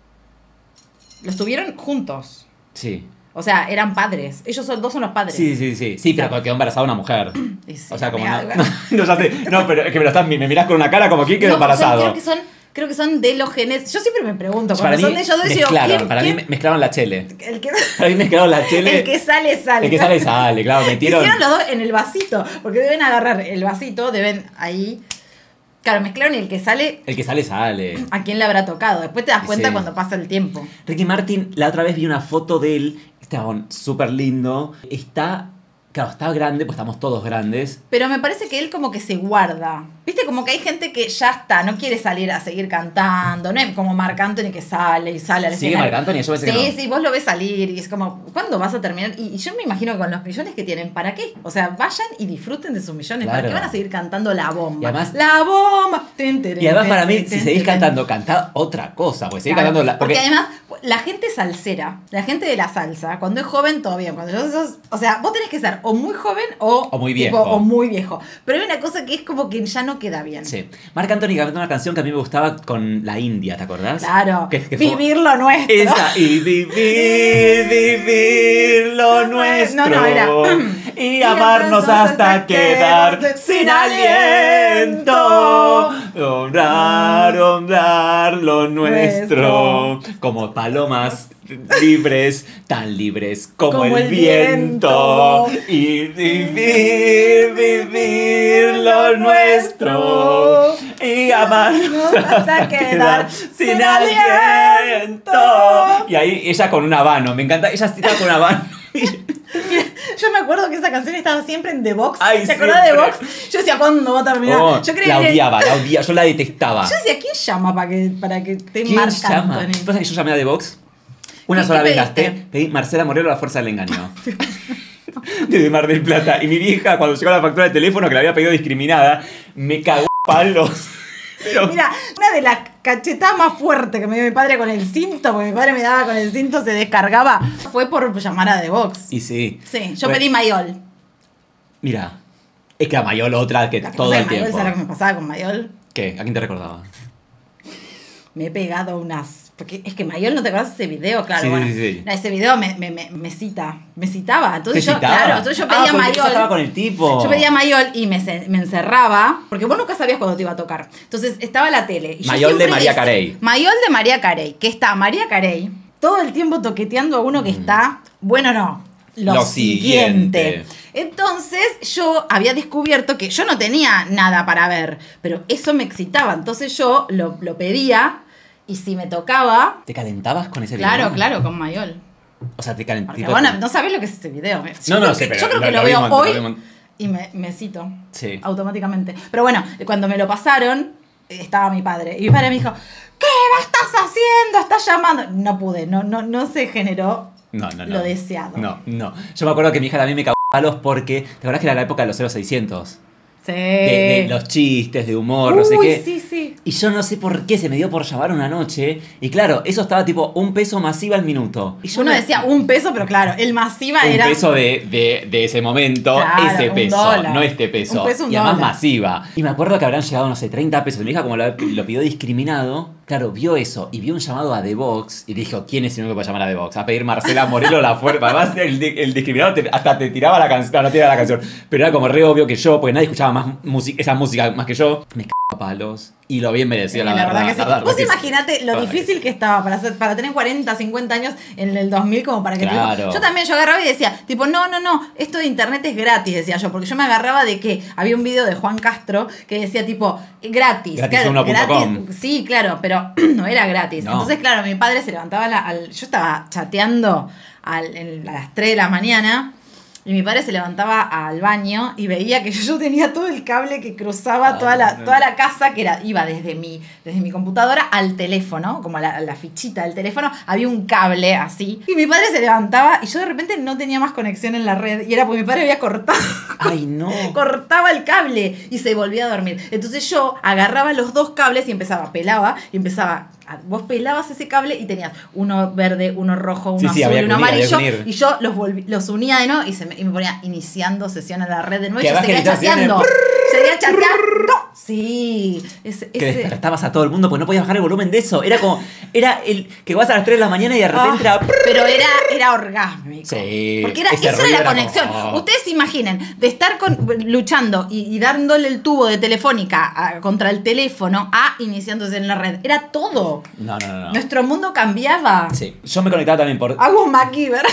Speaker 2: Los tuvieron juntos.
Speaker 1: Sí.
Speaker 2: O sea, eran padres. Ellos son, dos son los padres.
Speaker 1: Sí, sí, sí. Sí, pero
Speaker 2: Claro.
Speaker 1: quedó embarazada una mujer.
Speaker 2: Y sí,
Speaker 1: O sea, como
Speaker 2: amiga,
Speaker 1: no. No, ya sé. No, pero es que me lo estás, me mirás con una cara como quién quedó
Speaker 2: No, o sea,
Speaker 1: embarazado.
Speaker 2: creo que son, creo que son de los genes. Yo siempre me pregunto,
Speaker 1: Para
Speaker 2: cuando
Speaker 1: mí
Speaker 2: son de ellos dos, digo,
Speaker 1: mezclaron,
Speaker 2: ¿quién-
Speaker 1: para
Speaker 2: quién-
Speaker 1: mí me- mezclaron la chele.
Speaker 2: el que,
Speaker 1: Para mí mezclaron la chele.
Speaker 2: el que sale, sale.
Speaker 1: El que sale, sale, claro, metieron.
Speaker 2: Hicieron los dos en el vasito, porque deben agarrar el vasito, deben ahí. Claro, mezclaron y el que sale,
Speaker 1: El que sale, sale.
Speaker 2: ¿a quién le habrá tocado? Después te das cuenta
Speaker 1: Sí.
Speaker 2: cuando pasa el tiempo.
Speaker 1: Ricky Martin, la otra vez vi una foto de él. Estaba súper lindo. Está. Claro, está grande, pues estamos todos grandes.
Speaker 2: Pero me parece que él como que se guarda. Viste, como que hay gente que ya está, no quiere salir a seguir cantando. No es como Marc Anthony que sale y sale al
Speaker 1: ¿Sigue
Speaker 2: escenario.
Speaker 1: Marc Anthony? Yo pensé
Speaker 2: Sí,
Speaker 1: que no.
Speaker 2: sí, vos lo ves salir y es como, ¿cuándo vas a terminar? Y, y yo me imagino que con los millones que tienen, ¿para qué? O sea, vayan y disfruten de sus millones. ¿Para
Speaker 1: Claro.
Speaker 2: qué van a seguir cantando La Bomba?
Speaker 1: Y además-
Speaker 2: ¡La Bomba! Ten, ten,
Speaker 1: Y además,
Speaker 2: ten,
Speaker 1: para mí,
Speaker 2: ten,
Speaker 1: si
Speaker 2: ten,
Speaker 1: seguís
Speaker 2: ten.
Speaker 1: cantando, cantá otra cosa. Pues seguís
Speaker 2: Claro,
Speaker 1: cantando la.
Speaker 2: porque,
Speaker 1: Porque,
Speaker 2: además, la gente salsera, la gente de la salsa, cuando es joven, todo bien. Cuando sos, o sea, vos tenés que ser o muy joven o,
Speaker 1: O muy
Speaker 2: tipo,
Speaker 1: viejo.
Speaker 2: o muy viejo. Pero hay una cosa que es como que ya no queda bien.
Speaker 1: sí. Marc Anthony cantó una canción que a mí me gustaba con la India, ¿te acordás?
Speaker 2: Claro.
Speaker 1: Que- que fue-
Speaker 2: Vivir lo nuestro.
Speaker 1: Esa, y vivir, vivir lo nuestro.
Speaker 2: No, no, era-
Speaker 1: Y amarnos hasta quedar sin aliento. Honrar, honrar lo nuestro. Como palomas libres, tan libres como,
Speaker 2: Como
Speaker 1: el,
Speaker 2: el
Speaker 1: viento.
Speaker 2: viento.
Speaker 1: Y vivir, vivir lo nuestro. Y amarnos hasta quedar sin aliento. Y ahí ella con un habano, me encanta, ella estaba con un habano.
Speaker 2: Yo me acuerdo que esa canción estaba siempre en The Box.
Speaker 1: Ay,
Speaker 2: ¿Te acordás de
Speaker 1: siempre.
Speaker 2: Box? Yo decía, ¿cuándo va a terminar?
Speaker 1: Oh,
Speaker 2: yo creía
Speaker 1: la
Speaker 2: que-
Speaker 1: odiaba, la odiaba, yo la detestaba.
Speaker 2: Yo decía, ¿quién llama para que, para que te
Speaker 1: ¿Quién
Speaker 2: Marc
Speaker 1: llama?
Speaker 2: Anthony?
Speaker 1: ¿Pasa que yo llamé a The Box? Una
Speaker 2: ¿Qué-
Speaker 1: sola
Speaker 2: qué
Speaker 1: vez
Speaker 2: pediste?
Speaker 1: gasté, pedí Marcela Morelo, la fuerza del engaño. Desde Mar del Plata. Y mi vieja, cuando llegó la factura de teléfono que la había pedido discriminada, me cagó a palos. Pero,
Speaker 2: Mira, una de las cachetadas más fuertes que me dio mi padre con el cinto, porque mi padre me daba con el cinto, se descargaba, fue por llamar a The Box.
Speaker 1: y sí.
Speaker 2: Sí, yo
Speaker 1: Bueno,
Speaker 2: pedí Mayol.
Speaker 1: Mira, es que a Mayol otra que
Speaker 2: La que
Speaker 1: todo
Speaker 2: pasa
Speaker 1: el
Speaker 2: es que Mayol,
Speaker 1: tiempo.
Speaker 2: ¿sabes lo que me pasaba con Mayol?
Speaker 1: ¿Qué? ¿A quién te recordaba?
Speaker 2: Me he pegado unas... Porque es que Mayol, ¿no te acuerdas de ese video? Claro,
Speaker 1: Sí,
Speaker 2: bueno.
Speaker 1: sí, sí.
Speaker 2: No, ese video me, me, me, me cita, me citaba. Entonces
Speaker 1: ¿Te
Speaker 2: yo,
Speaker 1: citaba?
Speaker 2: claro, entonces yo
Speaker 1: Ah,
Speaker 2: pedía
Speaker 1: porque
Speaker 2: Mayol.
Speaker 1: ella estaba con el tipo.
Speaker 2: Yo pedía Mayol y me, ce- me encerraba, porque vos nunca sabías cuándo te iba a tocar. Entonces estaba la tele. Y yo
Speaker 1: Mayol de
Speaker 2: siempre
Speaker 1: María
Speaker 2: decía-
Speaker 1: Carey.
Speaker 2: Mayol de María Carey, que está María Carey todo el tiempo toqueteando a uno que está, bueno, no, lo,
Speaker 1: Mm. Lo
Speaker 2: siguiente.
Speaker 1: siguiente.
Speaker 2: Entonces yo había descubierto que yo no tenía nada para ver, pero eso me excitaba. Entonces yo lo, lo pedía y si me tocaba...
Speaker 1: ¿Te calentabas con ese
Speaker 2: Claro,
Speaker 1: video?
Speaker 2: claro, con Mayol.
Speaker 1: O sea, te
Speaker 2: Porque
Speaker 1: calentabas.
Speaker 2: bueno, no sabés lo que es ese video. Yo
Speaker 1: No, no
Speaker 2: creo
Speaker 1: sé,
Speaker 2: que-
Speaker 1: pero
Speaker 2: Yo creo
Speaker 1: lo-
Speaker 2: que
Speaker 1: lo
Speaker 2: lo,
Speaker 1: vi
Speaker 2: veo
Speaker 1: un montón,
Speaker 2: hoy
Speaker 1: lo vi un montón.
Speaker 2: y me, me cito
Speaker 1: Sí.
Speaker 2: automáticamente. Pero bueno, cuando me lo pasaron, eh, estaba mi padre. Y mi padre me dijo, ¿qué estás haciendo? ¿Estás llamando? No pude, no, no, no se generó
Speaker 1: No, no, no.
Speaker 2: lo deseado.
Speaker 1: No, no. Yo me acuerdo que mi hija también me cagó palos porque, ¿te acuerdas que era la época de los cero seiscientos?
Speaker 2: Sí.
Speaker 1: De, de los chistes, de humor, no sé
Speaker 2: Uy,
Speaker 1: qué.
Speaker 2: sí, sí.
Speaker 1: Y yo no sé por qué se me dio por llamar una noche. Y claro, eso estaba tipo un peso masiva al minuto. Y yo
Speaker 2: Uno
Speaker 1: me-
Speaker 2: decía un peso, pero claro, el masiva
Speaker 1: un
Speaker 2: era...
Speaker 1: peso de, de, de ese momento,
Speaker 2: Claro,
Speaker 1: ese
Speaker 2: un
Speaker 1: peso,
Speaker 2: dólar.
Speaker 1: no este peso.
Speaker 2: Un peso, un
Speaker 1: y además
Speaker 2: dólar.
Speaker 1: masiva. Y me acuerdo que habrán llegado, no sé, treinta pesos. Mi hija, como lo, lo pidió discriminado, claro, vio eso y vio un llamado a The Box y dijo: ¿quién es el único que puede llamar a The Box? A pedir Marcela Morelo la fuerza. Además, el, el discriminado te- hasta te tiraba la canción. No, no tiraba la canción. Pero era como re obvio que yo, porque nadie escuchaba más música, esa música más que yo. Me cagaba a palos. Y lo bien merecido,
Speaker 2: Sí,
Speaker 1: la,
Speaker 2: la
Speaker 1: verdad.
Speaker 2: verdad que sí.
Speaker 1: la verdad
Speaker 2: Vos
Speaker 1: que sí.
Speaker 2: imaginate lo
Speaker 1: Ay.
Speaker 2: difícil que estaba para hacer, para tener cuarenta, cincuenta años en el dos mil como para que te-
Speaker 1: Claro.
Speaker 2: Yo también, yo agarraba y decía, tipo, no, no, no, esto de internet es gratis, decía yo, porque yo me agarraba de que había un video de Juan Castro que decía tipo, gratis.
Speaker 1: Gratis
Speaker 2: claro,
Speaker 1: uno punto com.
Speaker 2: Sí, claro, pero no era gratis.
Speaker 1: No.
Speaker 2: Entonces, claro, mi padre se levantaba a la- al, yo estaba chateando al- en- a las tres de la mañana. Y mi padre se levantaba al baño y veía que yo tenía todo el cable que cruzaba
Speaker 1: Ay,
Speaker 2: toda la,
Speaker 1: no.
Speaker 2: toda la casa, que era, iba desde mi, desde mi computadora al teléfono, como a la, a la fichita del teléfono, había un cable así. Y mi padre se levantaba y yo de repente no tenía más conexión en la red. Y era porque mi padre había cortado,
Speaker 1: Ay, no.
Speaker 2: cortaba el cable y se volvía a dormir. Entonces yo agarraba los dos cables y empezaba, pelaba y empezaba... Vos pelabas ese cable y tenías uno verde, uno rojo, uno
Speaker 1: Sí, sí,
Speaker 2: azul,
Speaker 1: había que
Speaker 2: uno
Speaker 1: unir, había que
Speaker 2: amarillo.
Speaker 1: unir.
Speaker 2: Y yo los, volví- los unía de nuevo y, se me, y me ponía iniciando sesión en la red de nuevo.
Speaker 1: Que
Speaker 2: Y yo
Speaker 1: además
Speaker 2: seguía
Speaker 1: que necesitas
Speaker 2: chateando.
Speaker 1: hacer
Speaker 2: Seguía chateando. Sí. Ese,
Speaker 1: Que
Speaker 2: ese-
Speaker 1: despertabas a todo el mundo porque no podías bajar el volumen de eso. Era como, era el que vas a las tres de la mañana y de repente
Speaker 2: Ah,
Speaker 1: era...
Speaker 2: pero era, era orgásmico.
Speaker 1: Sí,
Speaker 2: Porque era,
Speaker 1: ese
Speaker 2: eso
Speaker 1: ruido
Speaker 2: era la
Speaker 1: era
Speaker 2: conexión.
Speaker 1: como-
Speaker 2: Ustedes imaginen, de estar con, luchando y, y dándole el tubo de telefónica a- contra el teléfono a iniciándose en la red. Era todo.
Speaker 1: No, no, no. no.
Speaker 2: Nuestro mundo cambiaba.
Speaker 1: Sí, yo me conectaba también por...
Speaker 2: Agus MacGyver.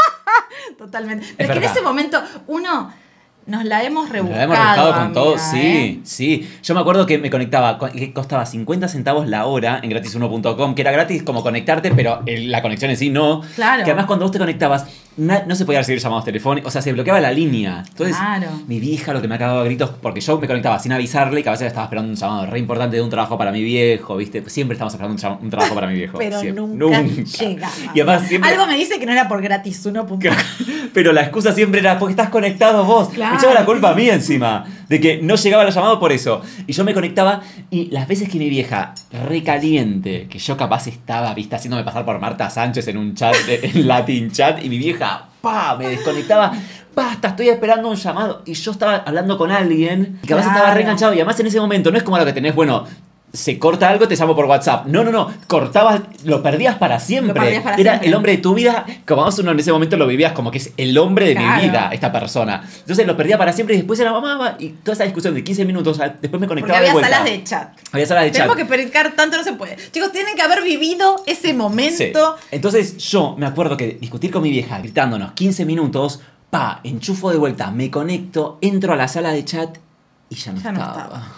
Speaker 2: Totalmente. Pero es que en
Speaker 1: verdad.
Speaker 2: ese momento uno nos la hemos
Speaker 1: Nos
Speaker 2: rebuscado.
Speaker 1: la hemos rebuscado con
Speaker 2: amiga,
Speaker 1: todo,
Speaker 2: ¿eh?
Speaker 1: sí, sí. Yo me acuerdo que me conectaba, co- que costaba cincuenta centavos la hora en gratis uno punto com, que era gratis como conectarte, pero el- la conexión en sí no.
Speaker 2: Claro.
Speaker 1: Que además cuando vos te conectabas, na- no se podía recibir llamados telefónicos, o sea, se bloqueaba la línea. Entonces,
Speaker 2: Claro.
Speaker 1: mi vieja lo que me acababa a gritos, porque yo me conectaba sin avisarle, que a veces estaba esperando un llamado re importante de un trabajo para mi viejo, ¿viste? Siempre estamos esperando un, llam- un trabajo para mi viejo.
Speaker 2: Pero
Speaker 1: siempre.
Speaker 2: nunca, llegaba.
Speaker 1: Y además siempre...
Speaker 2: Algo me dice que no era por gratis uno punto com.
Speaker 1: Pero la excusa siempre era porque estás conectado vos.
Speaker 2: Claro.
Speaker 1: Me echaba la culpa a mí encima. De que no llegaba el llamado por eso. Y yo me conectaba y las veces que mi vieja, recaliente, que yo capaz estaba, viste, haciéndome pasar por Marta Sánchez en un chat, en Latin Chat, y mi vieja, pa, me desconectaba. Basta, estoy esperando un llamado. Y yo estaba hablando con alguien y capaz
Speaker 2: Claro.
Speaker 1: estaba reenganchado. Y además en ese momento no es como lo que tenés, bueno... Se corta algo, te llamo por WhatsApp. No, no, no. Cortabas, lo perdías para siempre.
Speaker 2: Lo perdías para
Speaker 1: Era
Speaker 2: siempre.
Speaker 1: el hombre de tu vida. Como vos uno en ese momento lo vivías como que es el hombre de
Speaker 2: Claro.
Speaker 1: mi vida, esta persona. Entonces lo perdía para siempre y después era mamá. Y toda esa discusión de quince minutos, después me
Speaker 2: Porque
Speaker 1: conectaba
Speaker 2: había
Speaker 1: de vuelta.
Speaker 2: salas de chat.
Speaker 1: Había salas de chat.
Speaker 2: Tenemos que predicar tanto, no se puede. Chicos, tienen que haber vivido ese momento.
Speaker 1: Sí. Entonces yo me acuerdo que discutir con mi vieja, gritándonos quince minutos, pa, enchufo de vuelta, me conecto, entro a la sala de chat y ya no
Speaker 2: Ya no
Speaker 1: estaba.
Speaker 2: estaba.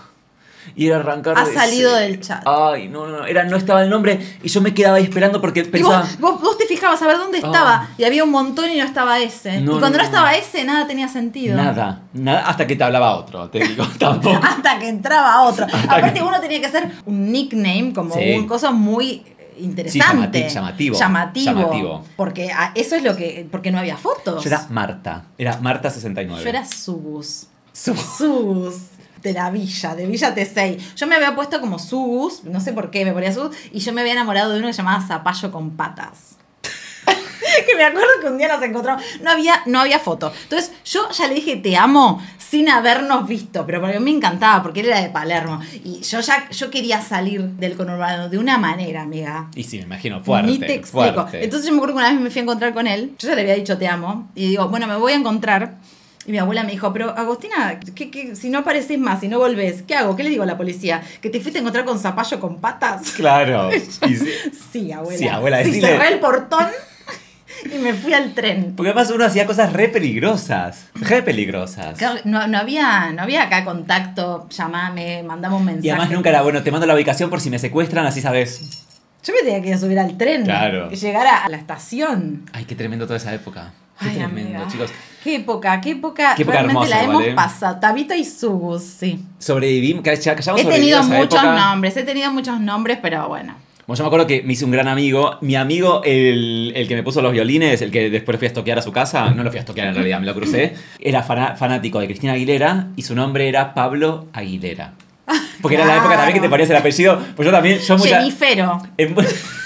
Speaker 1: Y era arrancar
Speaker 2: Ha
Speaker 1: de
Speaker 2: salido
Speaker 1: cero.
Speaker 2: del chat.
Speaker 1: Ay, no, no, era, no estaba el nombre y yo me quedaba ahí esperando porque
Speaker 2: Y
Speaker 1: pensaba...
Speaker 2: vos, vos, vos te fijabas a ver dónde estaba.
Speaker 1: Ah.
Speaker 2: Y había un montón y no estaba ese.
Speaker 1: No,
Speaker 2: y cuando no,
Speaker 1: no, no.
Speaker 2: estaba ese, nada tenía sentido.
Speaker 1: Nada, nada, hasta que te hablaba otro, te digo, tampoco.
Speaker 2: Hasta que entraba otro.
Speaker 1: Hasta
Speaker 2: Aparte,
Speaker 1: que-
Speaker 2: uno tenía que hacer un nickname, como
Speaker 1: Sí.
Speaker 2: un cosa muy interesante.
Speaker 1: Sí, llamati- llamativo.
Speaker 2: Llamativo.
Speaker 1: Llamativo.
Speaker 2: Porque ah, eso es lo que. Porque no había fotos.
Speaker 1: Yo era Marta, era Marta sesenta y nueve.
Speaker 2: Yo era Subus.
Speaker 1: Su-
Speaker 2: Subus. De la villa, de Villa Tesey. Yo me había puesto como Subus, no sé por qué me ponía Subus, y yo me había enamorado de uno que se llamaba Zapallo con patas. Que me acuerdo que un día nos encontramos. No había, no había foto. Entonces, yo ya le dije te amo sin habernos visto, pero porque me encantaba, porque él era de Palermo. Y yo ya yo quería salir del conurbano de una manera, amiga.
Speaker 1: Y sí, me imagino, fuerte.
Speaker 2: Ni te explico.
Speaker 1: fuerte.
Speaker 2: Entonces yo me acuerdo que una vez me fui a encontrar con él. Yo ya le había dicho te amo. Y digo, bueno, me voy a encontrar. Y mi abuela me dijo, pero Agostina, ¿qué, qué, si no apareces más, si no volvés, ¿qué hago? ¿Qué le digo a la policía? ¿Que te fuiste a encontrar con Zapallo con patas?
Speaker 1: Claro. Y sí.
Speaker 2: Sí, abuela.
Speaker 1: Sí, abuela,
Speaker 2: Sí,
Speaker 1: decile-
Speaker 2: cerré el portón y me fui al tren.
Speaker 1: Porque además uno hacía cosas re peligrosas. Re peligrosas.
Speaker 2: Claro, no, no, había, no había acá contacto, llamame, mandame un mensaje.
Speaker 1: Y además nunca era bueno, te mando la ubicación por si me secuestran, así sabes.
Speaker 2: Yo me tenía que ir a subir al tren.
Speaker 1: Claro.
Speaker 2: Y llegar a la estación.
Speaker 1: Ay, qué tremendo toda esa época. Qué
Speaker 2: Ay,
Speaker 1: tremendo,
Speaker 2: amiga.
Speaker 1: chicos.
Speaker 2: Qué época, qué época.
Speaker 1: Qué época
Speaker 2: realmente
Speaker 1: hermosa,
Speaker 2: la hemos
Speaker 1: ¿vale?
Speaker 2: pasado. Tabita y Subus, sí.
Speaker 1: Sobrevivimos, que ya, que hayamos
Speaker 2: He
Speaker 1: sobrevivido
Speaker 2: tenido
Speaker 1: a esa
Speaker 2: muchos
Speaker 1: época.
Speaker 2: nombres, he tenido muchos nombres, pero bueno.
Speaker 1: Bueno, yo me acuerdo que me hice un gran amigo. Mi amigo, el, el que me puso los violines, el que después fui a estoquear a su casa, no lo fui a estoquear en realidad, me lo crucé, era fana- fanático de Cristina Aguilera y su nombre era Pablo Aguilera. Porque era la época también que te ponías el apellido. Pues yo también, yo mucha...
Speaker 2: Jenifero.
Speaker 1: en-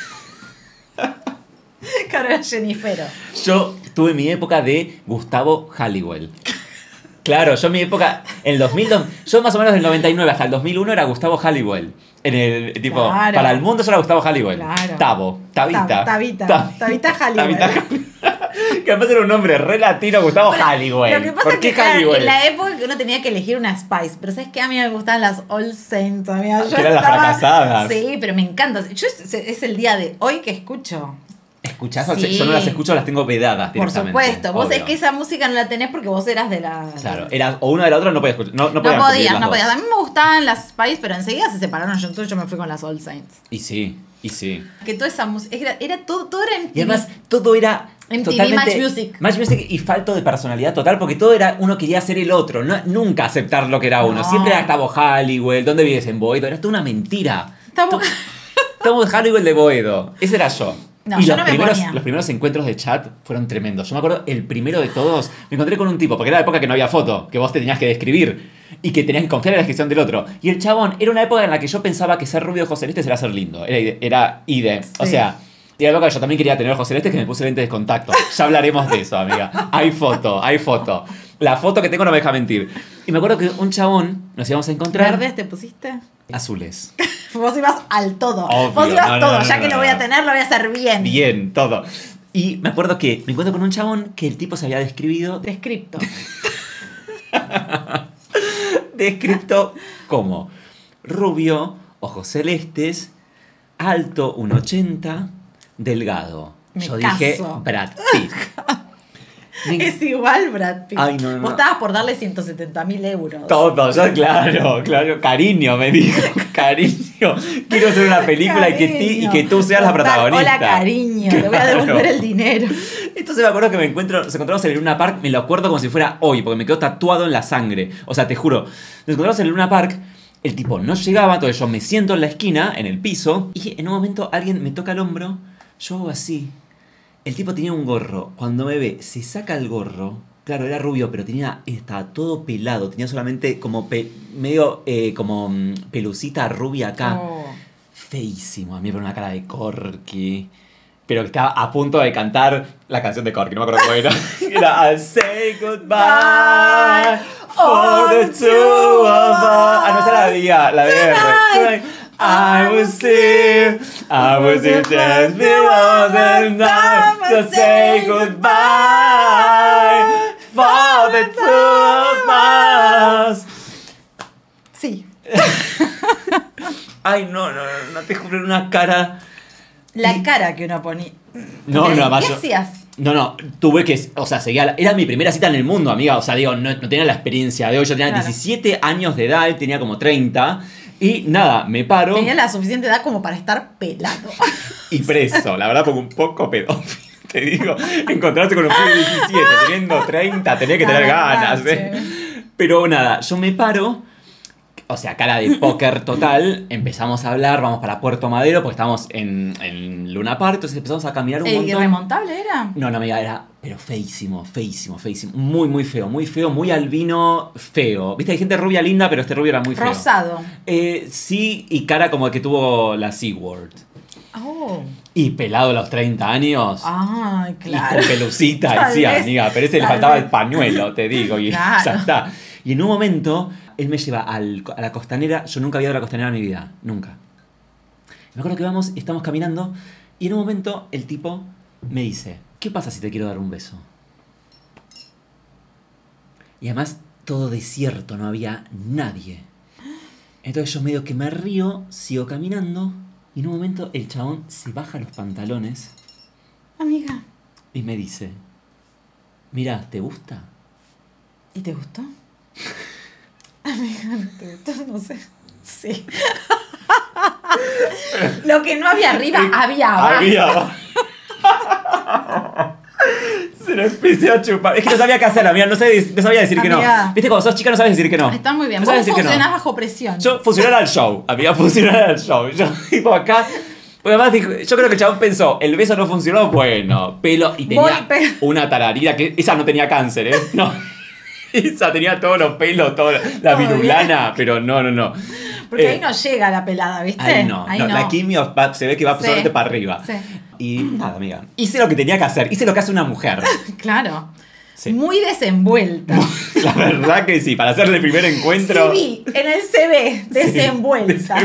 Speaker 2: Claro, era Jenifero.
Speaker 1: Yo tuve mi época de Gustavo Halliwell. Claro, yo mi época, en el dos mil dos, yo más o menos del noventa y nueve hasta el dos mil uno era Gustavo Halliwell. En el tipo,
Speaker 2: Claro.
Speaker 1: para el mundo yo era Gustavo Halliwell.
Speaker 2: Claro.
Speaker 1: Tavo, Tabita.
Speaker 2: Ta- Tabita,
Speaker 1: Tab-
Speaker 2: Tabita Halliwell.
Speaker 1: Tabita Halliwell. Que además era un nombre re latino, Gustavo
Speaker 2: Bueno,
Speaker 1: Halliwell.
Speaker 2: Lo que pasa
Speaker 1: ¿Por
Speaker 2: es
Speaker 1: qué
Speaker 2: que claro,
Speaker 1: Halliwell?
Speaker 2: en la época que uno tenía que elegir una Spice, pero ¿sabes qué? A mí me gustaban las All Saints, amiga. Yo
Speaker 1: Que eran las
Speaker 2: estaba-
Speaker 1: fracasadas.
Speaker 2: Sí, pero me encanta. Yo es, es el día de hoy que escucho.
Speaker 1: ¿Escuchás?
Speaker 2: Sí.
Speaker 1: Yo no las escucho, las tengo vedadas
Speaker 2: Por
Speaker 1: directamente.
Speaker 2: supuesto. Vos
Speaker 1: obvio.
Speaker 2: es que esa música no la tenés porque vos eras de la...
Speaker 1: Claro, era o una de la otra, no podías escuchar. No, no,
Speaker 2: No
Speaker 1: podías convivir
Speaker 2: podías,
Speaker 1: las
Speaker 2: no
Speaker 1: dos.
Speaker 2: podías. A mí me gustaban las Spice, pero enseguida se separaron. Yo, entonces yo me fui con las All Saints.
Speaker 1: Y sí, y sí.
Speaker 2: Que toda esa música... Era, era todo, todo era en
Speaker 1: Y además todo era
Speaker 2: M T V
Speaker 1: totalmente
Speaker 2: Match Music.
Speaker 1: Match Music y falto de personalidad total porque todo era uno quería ser el otro, no, nunca aceptar lo que era uno.
Speaker 2: No.
Speaker 1: Siempre era Gustavo Halliwell, ¿dónde vives en Boedo? Era toda una mentira.
Speaker 2: Estamos...
Speaker 1: Estamos Halliwell de Boedo. Ese era yo.
Speaker 2: No,
Speaker 1: y
Speaker 2: yo
Speaker 1: los,
Speaker 2: no me
Speaker 1: primeros,
Speaker 2: ponía.
Speaker 1: los primeros encuentros de chat fueron tremendos. Yo me acuerdo, el primero de todos, me encontré con un tipo, porque era la época que no había foto, que vos te tenías que describir y que tenías que confiar en la descripción del otro. Y el chabón, era una época en la que yo pensaba que ser rubio de ojos celestes era ser lindo. Era, ide- era ide. O
Speaker 2: Sí.
Speaker 1: sea, y era la época que yo también quería tener ojos celestes que me puse lentes de contacto. Ya hablaremos de eso, amiga. Hay foto, hay foto. La foto que tengo no me deja mentir. Y me acuerdo que un chabón nos íbamos a encontrar.
Speaker 2: ¿Verdes te pusiste?
Speaker 1: Azules.
Speaker 2: Vos ibas al todo.
Speaker 1: Obvio,
Speaker 2: Vos ibas
Speaker 1: no, no,
Speaker 2: todo.
Speaker 1: no,
Speaker 2: ya
Speaker 1: no,
Speaker 2: que
Speaker 1: no,
Speaker 2: lo voy a
Speaker 1: no.
Speaker 2: tener, lo voy a hacer bien.
Speaker 1: Bien, todo. Y me acuerdo que me encuentro con un chabón que el tipo se había describido,
Speaker 2: Descripto.
Speaker 1: descrito como rubio, ojos celestes, alto, uno ochenta, delgado.
Speaker 2: Me
Speaker 1: Yo dije
Speaker 2: caso.
Speaker 1: Brad Pitt. Me-
Speaker 2: Es igual, Brad Pitt.
Speaker 1: Ay, no, no,
Speaker 2: Vos
Speaker 1: no.
Speaker 2: estabas por darle ciento setenta mil euros.
Speaker 1: Todo, yo claro, claro, cariño, me dijo, cariño, quiero hacer una película y que, ti- y que tú seas la
Speaker 2: Total,
Speaker 1: protagonista.
Speaker 2: Hola, cariño, te voy a
Speaker 1: Claro.
Speaker 2: devolver el dinero.
Speaker 1: Entonces me acuerdo que me encuentro, nos encontramos en el Luna Park, me lo acuerdo como si fuera hoy, porque me quedó tatuado en la sangre. O sea, te juro, nos encontramos en el Luna Park, el tipo no llegaba, entonces yo me siento en la esquina, en el piso, y en un momento alguien me toca el hombro, yo hago así. El tipo tenía un gorro, cuando me ve, se saca el gorro, claro, era rubio, pero tenía, estaba todo pelado, tenía solamente como pe- medio eh, como mm, pelucita rubia acá.
Speaker 2: Oh.
Speaker 1: Feísimo, a mí me una cara de Corky. Pero que estaba a punto de cantar la canción de Corky, no me acuerdo cómo era. Era I'll say goodbye for the two of us. Ah, no, esa era la de la de R.
Speaker 2: Tonight.
Speaker 1: I was here, I was here just before the night to say goodbye for the two of us.
Speaker 2: Sí.
Speaker 1: Ay, no, no, no, no te juro una cara.
Speaker 2: La
Speaker 1: Y-
Speaker 2: cara que uno ponía.
Speaker 1: No,
Speaker 2: ¿Qué,
Speaker 1: no,
Speaker 2: ¿Qué
Speaker 1: más yo-
Speaker 2: hacías?
Speaker 1: No, no, tuve que, o sea, seguía, la- era mi primera cita en el mundo, amiga, o sea, digo, no, no tenía la experiencia de hoy, yo tenía
Speaker 2: Claro.
Speaker 1: diecisiete años de edad, él tenía como treinta, y nada, me paro
Speaker 2: Tenía la suficiente edad como para estar pelado.
Speaker 1: y preso, la verdad, porque un poco pedófilo, te digo, encontrarse con un pibe de diecisiete, teniendo treinta, tenía que
Speaker 2: La
Speaker 1: tener
Speaker 2: verdad,
Speaker 1: ganas, ¿eh? Pero nada, yo me paro, o sea, cara de póker total, empezamos a hablar, vamos para Puerto Madero, porque estábamos en, en Luna Park, entonces empezamos a caminar un
Speaker 2: ¿El
Speaker 1: montón.
Speaker 2: irremontable era?
Speaker 1: No, no, amiga, era, pero feísimo, feísimo, feísimo. Muy, muy feo, muy feo, muy albino, feo. Viste, hay gente rubia linda, pero este rubio era muy feo.
Speaker 2: Rosado.
Speaker 1: Eh, sí, y cara como que tuvo la C-word.
Speaker 2: Oh.
Speaker 1: Y pelado a los treinta años.
Speaker 2: Ay,
Speaker 1: Y
Speaker 2: claro.
Speaker 1: con pelucita,
Speaker 2: Tal
Speaker 1: decía,
Speaker 2: vez,
Speaker 1: amiga, pero ese le
Speaker 2: tal
Speaker 1: faltaba
Speaker 2: vez.
Speaker 1: el pañuelo, te digo, y
Speaker 2: Claro.
Speaker 1: ya está. Y en un momento, él me lleva al- a la costanera, yo nunca había ido a la costanera en mi vida, nunca. Me acuerdo que vamos, estamos caminando, y en un momento el tipo me dice, ¿qué pasa si te quiero dar un beso? Y además, todo desierto, no había nadie. Entonces yo medio que me río, sigo caminando, y en un momento el chabón se baja los pantalones
Speaker 2: Amiga.
Speaker 1: y me dice, mira, ¿te gusta?
Speaker 2: ¿Y te gustó? Amiga, ¿te gustó? No sé. Sí. Lo que no había arriba, había abajo.
Speaker 1: Había. Se lo empecé a chupar. Es que no sabía qué hacer, amiga. No, sabía, no sabía decir
Speaker 2: Amiga.
Speaker 1: que no. Viste, cuando sos chica no sabes decir que no.
Speaker 2: Está muy bien.
Speaker 1: No
Speaker 2: Vos
Speaker 1: sabes decir que no.
Speaker 2: funcionás bajo presión.
Speaker 1: Yo funcionar al show, amiga, funcionar al show. Yo tipo acá. Porque además dijo, yo creo que el chabón pensó, el beso no funcionó, bueno, pelo. Y tenía
Speaker 2: Voy, pe-
Speaker 1: una tararida que esa no tenía cáncer, ¿eh? No. Esa tenía todos los pelos, toda la, la
Speaker 2: Todo
Speaker 1: virulana,
Speaker 2: bien.
Speaker 1: pero no, no, no.
Speaker 2: Porque
Speaker 1: Eh,
Speaker 2: ahí no llega la pelada, ¿viste?
Speaker 1: Ahí no,
Speaker 2: Ahí
Speaker 1: no,
Speaker 2: no.
Speaker 1: la quimio va- se ve que va
Speaker 2: Sí.
Speaker 1: solamente para arriba.
Speaker 2: Sí.
Speaker 1: Y nada, amiga. Hice lo que tenía que hacer, hice lo que hace una mujer.
Speaker 2: Claro.
Speaker 1: Sí.
Speaker 2: Muy desenvuelta.
Speaker 1: La verdad que sí, para hacerle el primer encuentro.
Speaker 2: Sí, vi en el C V, desenvuelta.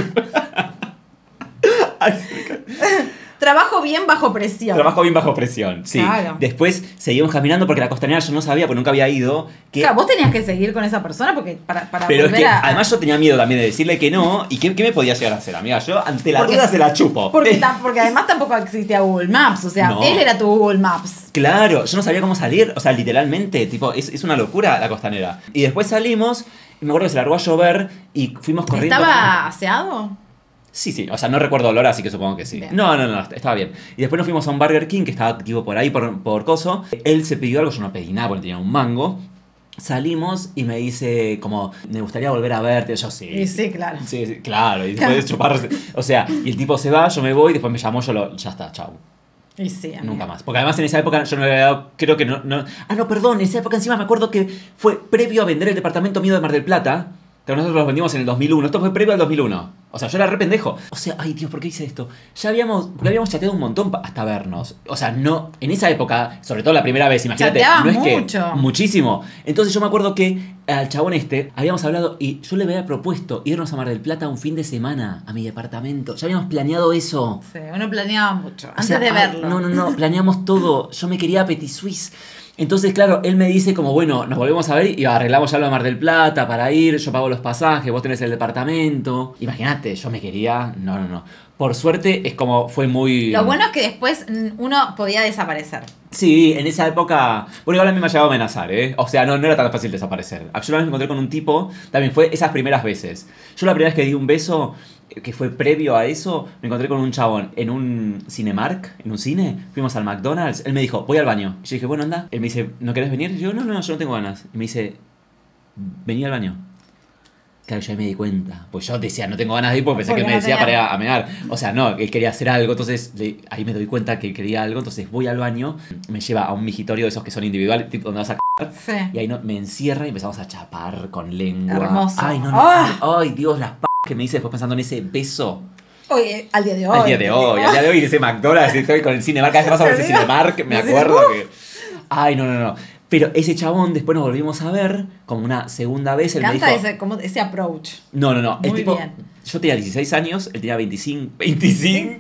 Speaker 1: Ay, se me cae.
Speaker 2: Trabajo bien bajo presión.
Speaker 1: Trabajo bien bajo presión, sí.
Speaker 2: Claro.
Speaker 1: Después seguimos caminando porque la costanera yo no sabía, porque nunca había ido. Que,
Speaker 2: Claro, vos tenías que seguir con esa persona porque para, para
Speaker 1: pero es
Speaker 2: volver
Speaker 1: que
Speaker 2: a.
Speaker 1: además yo tenía miedo también de decirle que no. ¿Y qué, qué me podía llegar a hacer, amiga? Yo ante la
Speaker 2: Porque-
Speaker 1: duda se la chupo.
Speaker 2: Porque,
Speaker 1: Eh,
Speaker 2: ta- porque además tampoco existía Google Maps. O sea,
Speaker 1: No.
Speaker 2: él era tu Google Maps.
Speaker 1: Claro, yo no sabía cómo salir, o sea, literalmente, tipo, es, es una locura la costanera. Y después salimos, y me acuerdo que se largó a llover y fuimos corriendo.
Speaker 2: ¿Estaba aseado?
Speaker 1: Sí, sí, o sea, no recuerdo olor, así que supongo que sí.
Speaker 2: Bien.
Speaker 1: No, no, no, estaba bien. Y después nos fuimos a un Burger King que estaba tipo por ahí, por, por coso. Él se pidió algo, yo no pedí nada porque tenía un mango. Salimos y me dice como, me gustaría volver a verte. Yo sí.
Speaker 2: Y sí, claro.
Speaker 1: Sí, sí, claro. Y después de chupar, o sea, y el tipo se va, yo me voy, después me llamó, yo lo, ya está, chau.
Speaker 2: Y sí, amiga.
Speaker 1: Nunca más. Porque además en esa época yo no le había dado, creo que no, no... Ah, no, perdón, en esa época encima me acuerdo que fue previo a vender el departamento mío de Mar del Plata. Que nosotros los vendimos en el dos mil uno. Esto fue previo al dos mil uno. O sea, yo era re pendejo. O sea, ay Dios, ¿por qué hice esto? Ya habíamos, porque habíamos chateado un montón pa- hasta vernos. O sea, no, en esa época, sobre todo la primera vez, imagínate,
Speaker 2: Chateabas
Speaker 1: no es
Speaker 2: mucho.
Speaker 1: que muchísimo. Entonces yo me acuerdo que al chabón este habíamos hablado y yo le había propuesto irnos a Mar del Plata un fin de semana a mi departamento. Ya habíamos planeado eso.
Speaker 2: Sí, uno planeaba mucho.
Speaker 1: O
Speaker 2: Antes
Speaker 1: sea,
Speaker 2: de
Speaker 1: ay,
Speaker 2: verlo.
Speaker 1: No, no, no, planeamos todo. Yo me quería a Petit Suisse. Entonces, claro, él me dice como, bueno, nos volvemos a ver y arreglamos ya lo de Mar del Plata para ir, yo pago los pasajes, vos tenés el departamento. Imagínate, yo me quería... No, no, no. Por suerte es como, fue muy...
Speaker 2: Lo bueno es que después mm, uno podía desaparecer.
Speaker 1: Sí, en esa época... Bueno, igual a mí me ha llegado a amenazar, ¿eh? O sea, no, no era tan fácil desaparecer. Yo una vez me encontré con un tipo, también fue esas primeras veces. Yo la primera vez que di un beso, que fue previo a eso, me encontré con un chabón en un Cinemark, en un cine. Fuimos al McDonald's. Él me dijo, voy al baño. Y yo dije, bueno, anda. Él me dice, ¿no querés venir? Y yo, no, no, yo no tengo ganas. Y me dice, vení al baño. Claro, yo ahí me di cuenta. Pues yo decía, no tengo ganas de ir porque pensé
Speaker 2: Porque
Speaker 1: que me
Speaker 2: no
Speaker 1: decía
Speaker 2: tenía-
Speaker 1: para ir a, a mear. O sea, no, él quería hacer algo. Entonces le- ahí me doy cuenta que quería algo. Entonces voy al baño, me lleva a un migitorio de esos que son individuales, tipo donde vas a cagar.
Speaker 2: Sí.
Speaker 1: Y ahí no, me encierra y empezamos a chapar con lengua.
Speaker 2: Hermoso.
Speaker 1: Ay, no, no.
Speaker 2: ¡Ah!
Speaker 1: Ay, Dios, las p que me hice después pensando en ese beso.
Speaker 2: Oye, al día de hoy.
Speaker 1: Al día de hoy, al día de hoy, ese McDonald's, estoy con el Cinemark, cada vez que paso por ese Cinemark, me acuerdo que... Ay, no, no, no. Pero ese chabón después nos volvimos a ver, como una segunda vez,
Speaker 2: Me
Speaker 1: él me
Speaker 2: encanta
Speaker 1: dijo...
Speaker 2: ese, como ese approach.
Speaker 1: No, no, no. El
Speaker 2: Muy
Speaker 1: tipo.
Speaker 2: bien.
Speaker 1: Yo tenía dieciséis años, él tenía veinticinco. ¿veinticinco?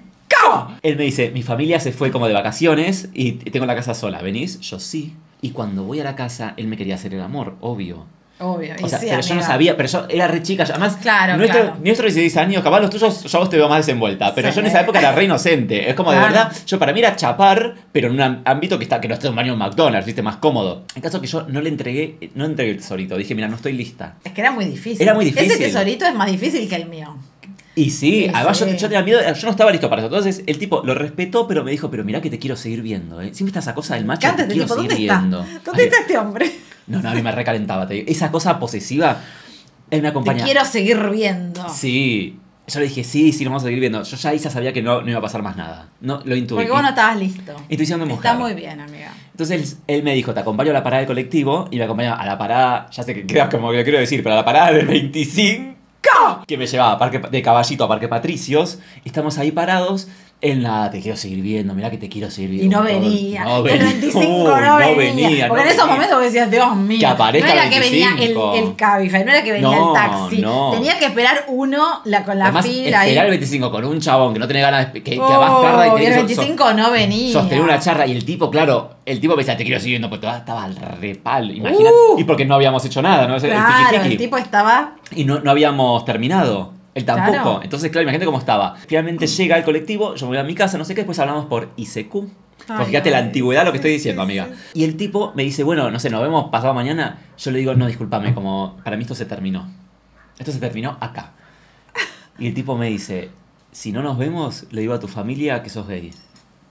Speaker 1: Él me dice: mi familia se fue como de vacaciones y tengo la casa sola. ¿Venís? Yo sí. Y cuando voy a la casa, él me quería hacer el amor, obvio.
Speaker 2: Obvio. Y
Speaker 1: O sea,
Speaker 2: sí,
Speaker 1: pero yo no
Speaker 2: amiga.
Speaker 1: sabía, pero yo era re chica. Además,
Speaker 2: Claro,
Speaker 1: nuestro,
Speaker 2: claro.
Speaker 1: nuestros dieciséis años, capaz los tuyos, yo a vos te veo más desenvuelta. Pero
Speaker 2: Sí.
Speaker 1: yo en esa época era re inocente. Es como de
Speaker 2: Claro.
Speaker 1: verdad, yo para mí era chapar, pero en un am- ámbito que está que no esté en un baño en McDonald's, viste, más cómodo. En caso que yo no le entregué, no entregué el tesorito. Dije, mira, no estoy lista.
Speaker 2: Es que era muy difícil.
Speaker 1: Era muy difícil.
Speaker 2: Ese tesorito es más difícil que el mío.
Speaker 1: Y sí,
Speaker 2: Sí,
Speaker 1: además
Speaker 2: sí.
Speaker 1: Yo, yo tenía miedo, yo no estaba listo para eso. Entonces el tipo lo respetó, pero me dijo, pero mirá que te quiero seguir viendo, ¿eh? Siempre está esa cosa del macho,
Speaker 2: Canta
Speaker 1: te
Speaker 2: este
Speaker 1: quiero
Speaker 2: tipo,
Speaker 1: seguir
Speaker 2: ¿dónde está?
Speaker 1: viendo.
Speaker 2: ¿Dónde
Speaker 1: Ay,
Speaker 2: está este hombre?
Speaker 1: no, no, a mí me recalentaba. Te digo. Esa cosa posesiva, él me
Speaker 2: Te
Speaker 1: acompañaba.
Speaker 2: quiero seguir viendo.
Speaker 1: Sí, yo le dije, sí, sí, nos vamos a seguir viendo. Yo ya ahí ya sabía que no, no iba a pasar más nada. No, lo intuí.
Speaker 2: Porque vos no estabas listo.
Speaker 1: Intuición de mujer.
Speaker 2: Está muy bien, amiga.
Speaker 1: Entonces él, él me dijo, te acompaño a la parada del colectivo y me acompañó a la parada, ya sé que queda como que lo quiero decir, pero a la parada del veinticinco que me llevaba a Parque, de Caballito a Parque Patricios. Y estamos ahí parados. Él nada, te quiero seguir viendo, mirá que te quiero seguir viendo.
Speaker 2: Y no
Speaker 1: todo.
Speaker 2: venía.
Speaker 1: No
Speaker 2: el
Speaker 1: venía.
Speaker 2: veinticinco
Speaker 1: Uy,
Speaker 2: no, venía.
Speaker 1: venía,
Speaker 2: Porque
Speaker 1: no
Speaker 2: en esos
Speaker 1: venía.
Speaker 2: momentos vos decías, Dios mío.
Speaker 1: Que aparezca
Speaker 2: no era que venía el,
Speaker 1: veinticinco.
Speaker 2: el Cabify, no era que venía
Speaker 1: No,
Speaker 2: el taxi.
Speaker 1: no.
Speaker 2: Tenía que esperar uno la, con la
Speaker 1: Además,
Speaker 2: fila ahí.
Speaker 1: esperar el veinticinco con un chabón que no tiene ganas de... Que, que
Speaker 2: Oh,
Speaker 1: además tarda y te
Speaker 2: y el
Speaker 1: hizo-
Speaker 2: veinticinco no venía.
Speaker 1: sostener una charla y el tipo, claro, el tipo me decía, te quiero seguir viendo, porque estaba al repal, imagínate.
Speaker 2: Uh.
Speaker 1: Y porque no habíamos hecho nada, ¿no? El
Speaker 2: Claro,
Speaker 1: fiki-fiki.
Speaker 2: el tipo estaba...
Speaker 1: Y no, no habíamos terminado. Él tampoco.
Speaker 2: Claro.
Speaker 1: Entonces, claro, imagínate cómo estaba. Finalmente llega el colectivo, yo me voy a mi casa, no sé qué, después hablamos por I C Q. Pues
Speaker 2: Ay,
Speaker 1: fíjate la
Speaker 2: ay,
Speaker 1: antigüedad lo que
Speaker 2: sí,
Speaker 1: estoy diciendo,
Speaker 2: sí,
Speaker 1: amiga.
Speaker 2: sí.
Speaker 1: Y el tipo me dice, bueno, no sé, nos vemos pasado mañana. Yo le digo, no, discúlpame, como para mí esto se terminó. Esto se terminó acá. Y el tipo me dice, si no nos vemos, le digo a tu familia que sos gay.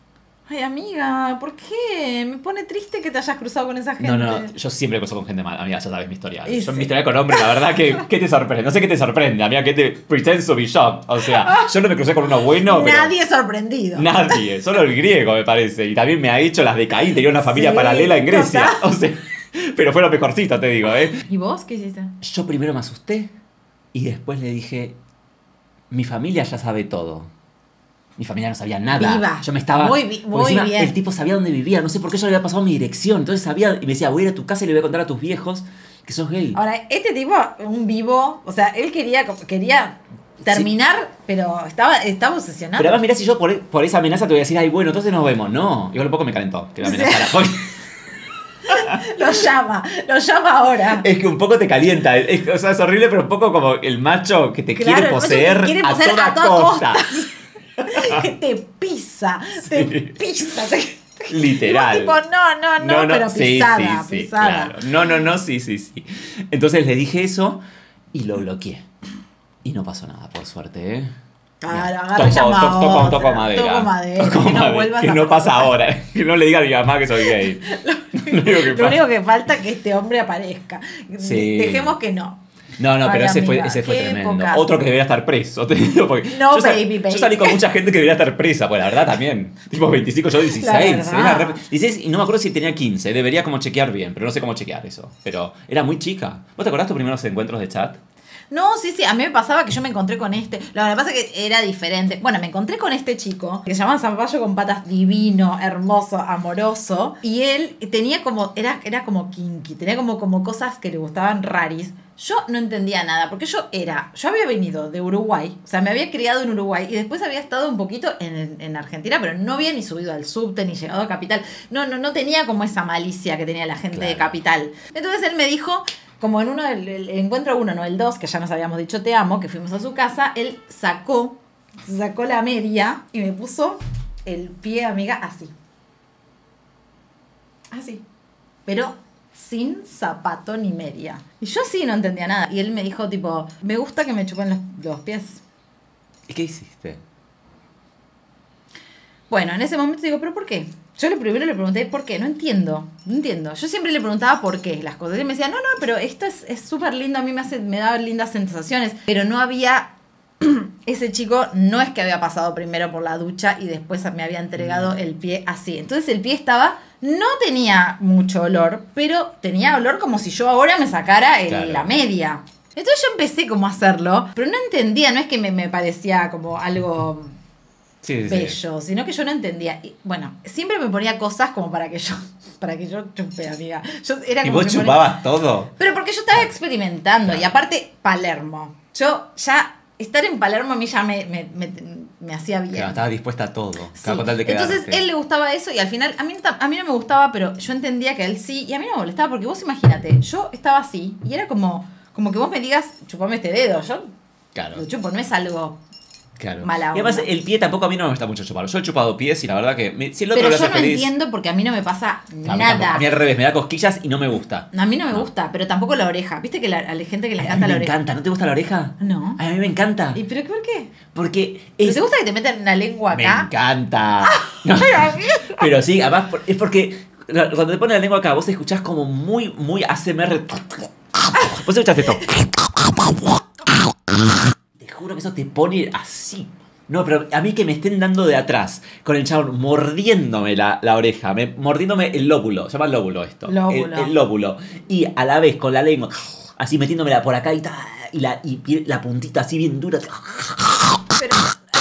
Speaker 2: Ay, amiga, ¿por qué? Me pone triste que te hayas cruzado con esa gente.
Speaker 1: No, no, yo siempre cruzo con gente mala, amiga, ya sabes mi historia.
Speaker 2: Y
Speaker 1: Yo
Speaker 2: sí.
Speaker 1: mi historia con hombre, la verdad, que ¿qué te sorprende? No sé qué te sorprende, amiga, que te pretends to be shocked. O sea, yo no me crucé con uno bueno, pero...
Speaker 2: Nadie sorprendido.
Speaker 1: Nadie, solo el griego, me parece. Y también me ha hecho las de Caín, tenía una familia
Speaker 2: Sí,
Speaker 1: paralela en Grecia.
Speaker 2: total.
Speaker 1: O sea, pero fue lo mejorcito, te digo, ¿eh?
Speaker 2: ¿Y vos qué hiciste?
Speaker 1: Yo primero me asusté y después le dije, mi familia ya sabe todo. Mi familia no sabía nada.
Speaker 2: Viva.
Speaker 1: Yo me estaba...
Speaker 2: Muy, bi-
Speaker 1: porque
Speaker 2: muy
Speaker 1: encima
Speaker 2: bien.
Speaker 1: El tipo sabía dónde vivía, no sé por qué yo le había pasado mi dirección. Entonces sabía y me decía, voy a ir a tu casa y le voy a contar a tus viejos que sos gay.
Speaker 2: Ahora, este tipo, un vivo, o sea, él quería, quería terminar, pero estaba, estaba obsesionado.
Speaker 1: Pero además, mirá, si yo por, por esa amenaza te voy a decir, ay, bueno, entonces nos vemos. No, igual un poco me calentó que me amenazara. Porque
Speaker 2: Lo llama, lo llama ahora.
Speaker 1: es que un poco te calienta. Es- o sea, es horrible, pero un poco como el macho que te
Speaker 2: Claro,
Speaker 1: quiere
Speaker 2: el macho que
Speaker 1: poseer,
Speaker 2: quiere
Speaker 1: a,
Speaker 2: poseer
Speaker 1: toda
Speaker 2: a toda
Speaker 1: costa.
Speaker 2: que te pisa, te pisa. Te...
Speaker 1: Literal.
Speaker 2: Y vos tipo, no, no, no, pero
Speaker 1: sí,
Speaker 2: pisada,
Speaker 1: sí, sí,
Speaker 2: pisada.
Speaker 1: claro. No, no, no, sí, sí, sí. Entonces le dije eso y lo bloqueé. Y no pasó nada, por suerte, ¿eh?
Speaker 2: Claro,
Speaker 1: Mira,
Speaker 2: agarra y
Speaker 1: toco,
Speaker 2: llama
Speaker 1: toco,
Speaker 2: a
Speaker 1: toco,
Speaker 2: otra.
Speaker 1: toco madera.
Speaker 2: Toco madera,
Speaker 1: Toco
Speaker 2: que no
Speaker 1: madera,
Speaker 2: vuelvas
Speaker 1: que
Speaker 2: a
Speaker 1: no pasa
Speaker 2: pasar.
Speaker 1: ahora. Que no le diga a mi mamá que soy gay. Lo único que
Speaker 2: Lo
Speaker 1: pasa.
Speaker 2: único que falta es que este hombre aparezca.
Speaker 1: Sí.
Speaker 2: Dejemos que no.
Speaker 1: No, no, pero
Speaker 2: Ay,
Speaker 1: ese fue,
Speaker 2: amiga,
Speaker 1: ese fue
Speaker 2: qué
Speaker 1: tremendo.
Speaker 2: épocas.
Speaker 1: Otro que debería estar preso, te digo, porque
Speaker 2: No,
Speaker 1: yo, sal-
Speaker 2: baby, baby.
Speaker 1: yo salí con mucha gente que debería estar presa, pues la verdad también. Tipo veinticinco, yo dieciséis.
Speaker 2: La verdad.
Speaker 1: Era re- dieciséis y no me acuerdo si tenía quince. Debería como chequear bien, pero no sé cómo chequear eso. Pero era muy chica. ¿Vos te acordás tus primeros encuentros de chat?
Speaker 2: No, sí, sí, a mí me pasaba que yo me encontré con este. Lo que pasa es que era diferente. Bueno, me encontré con este chico que se llamaba Zapallo con patas, divino, hermoso, amoroso. Y él tenía como, era, era como kinky, tenía como, como cosas que le gustaban raris. Yo no entendía nada, porque yo era, yo había venido de Uruguay, o sea, me había criado en Uruguay y después había estado un poquito en, en Argentina, pero no había ni subido al subte ni llegado a Capital. No, no, no tenía como esa malicia que tenía la gente de
Speaker 1: Claro.
Speaker 2: Capital. Entonces él me dijo, como en uno del el encuentro uno, no el dos, que ya nos habíamos dicho te amo, que fuimos a su casa, él sacó, sacó la media y me puso el pie, amiga, así. Así. Pero sin zapato ni media. Y yo sí no entendía nada. Y él me dijo, tipo, me gusta que me chupen los, los pies.
Speaker 1: ¿Y qué hiciste?
Speaker 2: Bueno, en ese momento digo, ¿pero por qué? Yo lo primero le pregunté, ¿por qué? No entiendo, no entiendo. Yo siempre le preguntaba por qué las cosas. Y él me decía, no, no, pero esto es súper lindo, a mí me, hace, me da lindas sensaciones. Pero no había... Ese chico no es que había pasado primero por la ducha y después me había entregado el pie así. Entonces el pie estaba... No tenía mucho olor, pero tenía olor como si yo ahora me sacara el-
Speaker 1: Claro.
Speaker 2: la media. Entonces yo empecé como a hacerlo, pero no entendía, no es que me, me parecía como algo...
Speaker 1: Sí, sí, sí.
Speaker 2: bello, sino que yo no entendía. Y, bueno, siempre me ponía cosas como para que yo, para que yo chupe, amiga. Yo era
Speaker 1: ¿Y
Speaker 2: como
Speaker 1: vos
Speaker 2: que me
Speaker 1: chupabas todo?
Speaker 2: ponía- Pero porque yo estaba experimentando.
Speaker 1: Claro.
Speaker 2: Y aparte, Palermo. Yo ya, estar en Palermo a mí ya me, me, me, me hacía bien.
Speaker 1: Claro, estaba dispuesta a todo.
Speaker 2: Sí.
Speaker 1: Cada con tal de quedarte.
Speaker 2: Entonces, él le gustaba eso y al final, a mí, no ta- a mí no me gustaba, pero yo entendía que a él sí. Y a mí no me molestaba porque vos imagínate, yo estaba así y era como, como que vos me digas, chupame este dedo. Yo
Speaker 1: Claro.
Speaker 2: lo chupo, no es algo...
Speaker 1: Claro.
Speaker 2: Mala
Speaker 1: Y además,
Speaker 2: onda.
Speaker 1: el pie tampoco a mí no me gusta mucho chuparlo. Yo he chupado pies y la verdad que me- si el otro
Speaker 2: Pero
Speaker 1: lo
Speaker 2: yo
Speaker 1: hace
Speaker 2: no
Speaker 1: feliz.
Speaker 2: entiendo porque a mí no me pasa
Speaker 1: A mí,
Speaker 2: nada.
Speaker 1: tampoco. A mí al revés, me da cosquillas y no me gusta.
Speaker 2: No, a mí no me
Speaker 1: No.
Speaker 2: gusta, pero tampoco la oreja. ¿Viste que la- a la gente que le
Speaker 1: Ay, a
Speaker 2: encanta
Speaker 1: mí
Speaker 2: la
Speaker 1: me
Speaker 2: oreja?
Speaker 1: encanta. ¿No te gusta la oreja?
Speaker 2: No.
Speaker 1: Ay, a mí me encanta.
Speaker 2: ¿Y pero por qué?
Speaker 1: Porque
Speaker 2: ¿Pero
Speaker 1: es...
Speaker 2: ¿Te gusta que te metan la lengua
Speaker 1: Me
Speaker 2: acá?
Speaker 1: encanta. No, pero sí, además por- es porque cuando te pones la lengua acá, vos escuchás como muy, muy A S M R. Vos escuchás esto. Te juro que eso te pone así. No, pero a mí que me estén dando de atrás, con el chabón mordiéndome la, la oreja, me- mordiéndome el lóbulo, se llama lóbulo esto.
Speaker 2: Lóbulo.
Speaker 1: El, el lóbulo. Y a la vez con la lengua, así metiéndomela por acá y, ta, y, la, y la puntita así bien dura.
Speaker 2: Pero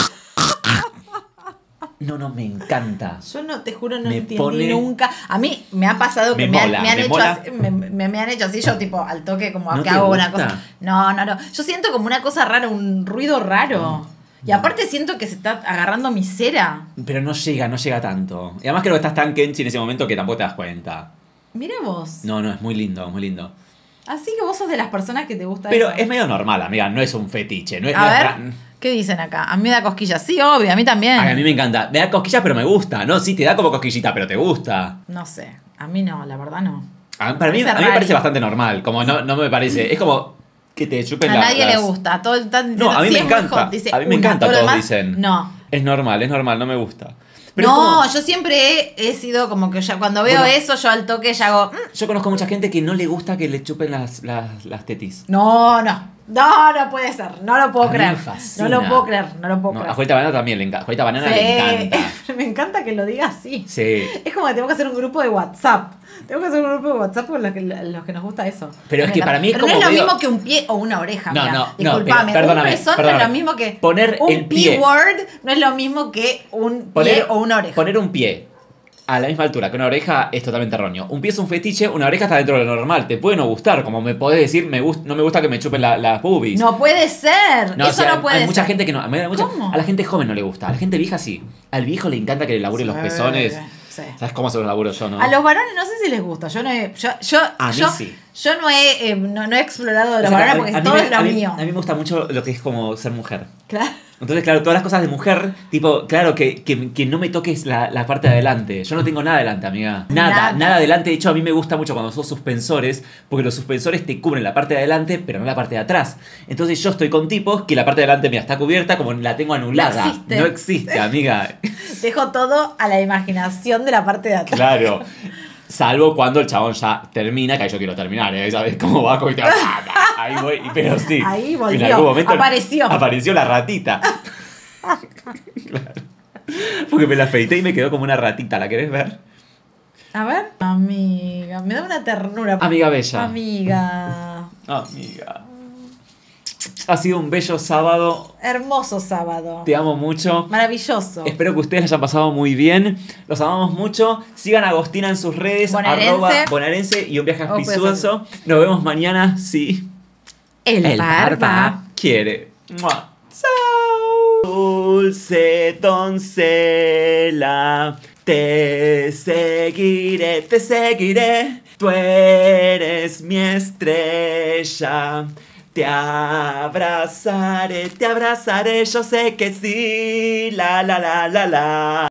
Speaker 1: No, no, me encanta.
Speaker 2: yo no, te juro, no
Speaker 1: Me
Speaker 2: entendí
Speaker 1: pone-
Speaker 2: nunca. A mí me ha pasado que
Speaker 1: Me
Speaker 2: me, han-
Speaker 1: mola,
Speaker 2: me han
Speaker 1: me
Speaker 2: hecho
Speaker 1: mola.
Speaker 2: así, me, me- me han hecho así, yo tipo al toque como
Speaker 1: ¿No
Speaker 2: que
Speaker 1: te
Speaker 2: hago una
Speaker 1: gusta?
Speaker 2: cosa. No, no, no. Yo siento como una cosa rara, un ruido raro. Y aparte siento que se está agarrando mi cera.
Speaker 1: Pero no llega, no llega tanto. Y además creo que estás tan kenchi en ese momento que tampoco te das cuenta.
Speaker 2: Mira vos.
Speaker 1: No, no, es muy lindo, muy lindo.
Speaker 2: Así que vos sos de las personas que te gusta
Speaker 1: Pero
Speaker 2: eso.
Speaker 1: es medio normal, amiga, no es un fetiche. No es, no
Speaker 2: A
Speaker 1: es
Speaker 2: ver,
Speaker 1: ra-
Speaker 2: ¿qué dicen acá? A mí me da cosquillas. Sí, obvio, a mí también.
Speaker 1: Ay, a mí me encanta. Me da cosquillas, pero me gusta. No, sí, te da como cosquillita, pero te gusta.
Speaker 2: No sé, a mí no, la verdad no.
Speaker 1: A- para mí,
Speaker 2: Parece
Speaker 1: a mí me
Speaker 2: raro.
Speaker 1: parece bastante normal. Como no, no me parece. Es como que te chupen
Speaker 2: A
Speaker 1: la-
Speaker 2: nadie
Speaker 1: las-
Speaker 2: le gusta. Todo, están
Speaker 1: No,
Speaker 2: diciendo,
Speaker 1: a mí
Speaker 2: "Sí,
Speaker 1: me
Speaker 2: es muy
Speaker 1: encanta.
Speaker 2: hot", dice
Speaker 1: A mí me
Speaker 2: una,
Speaker 1: encanta,
Speaker 2: todo lo
Speaker 1: todos
Speaker 2: demás,
Speaker 1: dicen.
Speaker 2: No.
Speaker 1: Es normal, es normal, no me gusta. Pero es
Speaker 2: no,
Speaker 1: como-
Speaker 2: yo siempre he, he sido como que ya cuando veo
Speaker 1: Bueno.
Speaker 2: eso, yo al toque ya hago. "Mm".
Speaker 1: Yo conozco mucha gente que no le gusta que le chupen las, las, las tetis.
Speaker 2: No, no. No, no puede ser. No lo puedo
Speaker 1: A mí
Speaker 2: creer.
Speaker 1: me fascina.
Speaker 2: No lo puedo creer. No lo puedo
Speaker 1: No,
Speaker 2: creer.
Speaker 1: a Julieta Banana también le encanta. Julieta Banana
Speaker 2: Sí.
Speaker 1: le encanta.
Speaker 2: Me encanta que lo diga así.
Speaker 1: Sí.
Speaker 2: Es como que tengo que hacer un grupo de WhatsApp. Tengo que hacer un grupo de WhatsApp con los que, los que nos gusta eso.
Speaker 1: Pero es
Speaker 2: Me
Speaker 1: que
Speaker 2: encanta.
Speaker 1: para mí es
Speaker 2: Pero
Speaker 1: como
Speaker 2: no es lo
Speaker 1: medio-
Speaker 2: mismo que un pie o una oreja.
Speaker 1: No,
Speaker 2: mira.
Speaker 1: no, no,
Speaker 2: Disculpame.
Speaker 1: pero perdóname,
Speaker 2: un pezón no
Speaker 1: perdóname.
Speaker 2: es lo mismo que.
Speaker 1: Poner
Speaker 2: un
Speaker 1: el pie.
Speaker 2: P-word no es lo mismo que un pie
Speaker 1: Poner,
Speaker 2: o una oreja.
Speaker 1: poner un pie a la misma altura que una oreja es totalmente erróneo. Un pie es un fetiche, una oreja está dentro de lo normal. Te puede no gustar, como me podés decir, me gust- no me gusta que me chupen la- las boobies.
Speaker 2: No puede ser.
Speaker 1: No,
Speaker 2: Eso
Speaker 1: o sea,
Speaker 2: no puede
Speaker 1: hay
Speaker 2: ser.
Speaker 1: mucha gente que no. A, mucha-
Speaker 2: ¿Cómo?
Speaker 1: a la gente joven no le gusta. A la gente vieja sí. Al viejo le encanta que le labure los
Speaker 2: Sí,
Speaker 1: pezones.
Speaker 2: sí.
Speaker 1: ¿Sabes cómo se los laburo yo, no?
Speaker 2: A los varones no sé si les gusta. Yo no he, yo, yo,
Speaker 1: A mí
Speaker 2: yo,
Speaker 1: sí.
Speaker 2: yo no, he, eh, no, no he explorado de
Speaker 1: O
Speaker 2: los
Speaker 1: sea,
Speaker 2: varones
Speaker 1: a-
Speaker 2: porque
Speaker 1: a mí
Speaker 2: todo
Speaker 1: me-
Speaker 2: es lo
Speaker 1: a mí-
Speaker 2: mío.
Speaker 1: A mí me gusta mucho lo que es como ser mujer.
Speaker 2: Claro.
Speaker 1: Entonces, claro, todas las cosas de mujer, tipo, claro, que, que, que no me toques la, la parte de adelante. Yo no tengo nada adelante, amiga. Nada,
Speaker 2: Nada.
Speaker 1: nada adelante. De hecho, a mí me gusta mucho cuando sos suspensores, porque los suspensores te cubren la parte de adelante, pero no la parte de atrás. Entonces yo estoy con tipos que la parte de adelante mía está cubierta, como la tengo anulada.
Speaker 2: No existe.
Speaker 1: No existe, amiga.
Speaker 2: Dejo todo a la imaginación de la parte de atrás.
Speaker 1: Claro. Salvo cuando el chabón ya termina, que ahí yo quiero terminar, ¿eh? ¿Sabes cómo va? Como que te- Ahí voy, pero sí.
Speaker 2: Ahí volvió,
Speaker 1: En algún momento
Speaker 2: apareció.
Speaker 1: Apareció la ratita. Claro. Porque me la afeité y me quedó como una ratita, ¿la querés ver?
Speaker 2: A ver. Amiga, me da una ternura.
Speaker 1: Amiga bella.
Speaker 2: Amiga.
Speaker 1: Amiga. Ha sido un bello sábado.
Speaker 2: Hermoso sábado.
Speaker 1: Te amo mucho.
Speaker 2: Maravilloso.
Speaker 1: Espero que ustedes la hayan pasado muy bien. Los amamos mucho. Sigan a Agostina en sus redes.
Speaker 2: Bonaerense.
Speaker 1: Arroba bonaerense y un viaje
Speaker 2: Oh, puede
Speaker 1: auspicioso. Nos vemos mañana. Sí.
Speaker 2: El, barba.
Speaker 1: quiere. ¡Mua! Chao. Dulce doncella, te seguiré, te seguiré. Tú eres mi estrella. Te abrazaré, te abrazaré, yo sé que sí. La la la la la.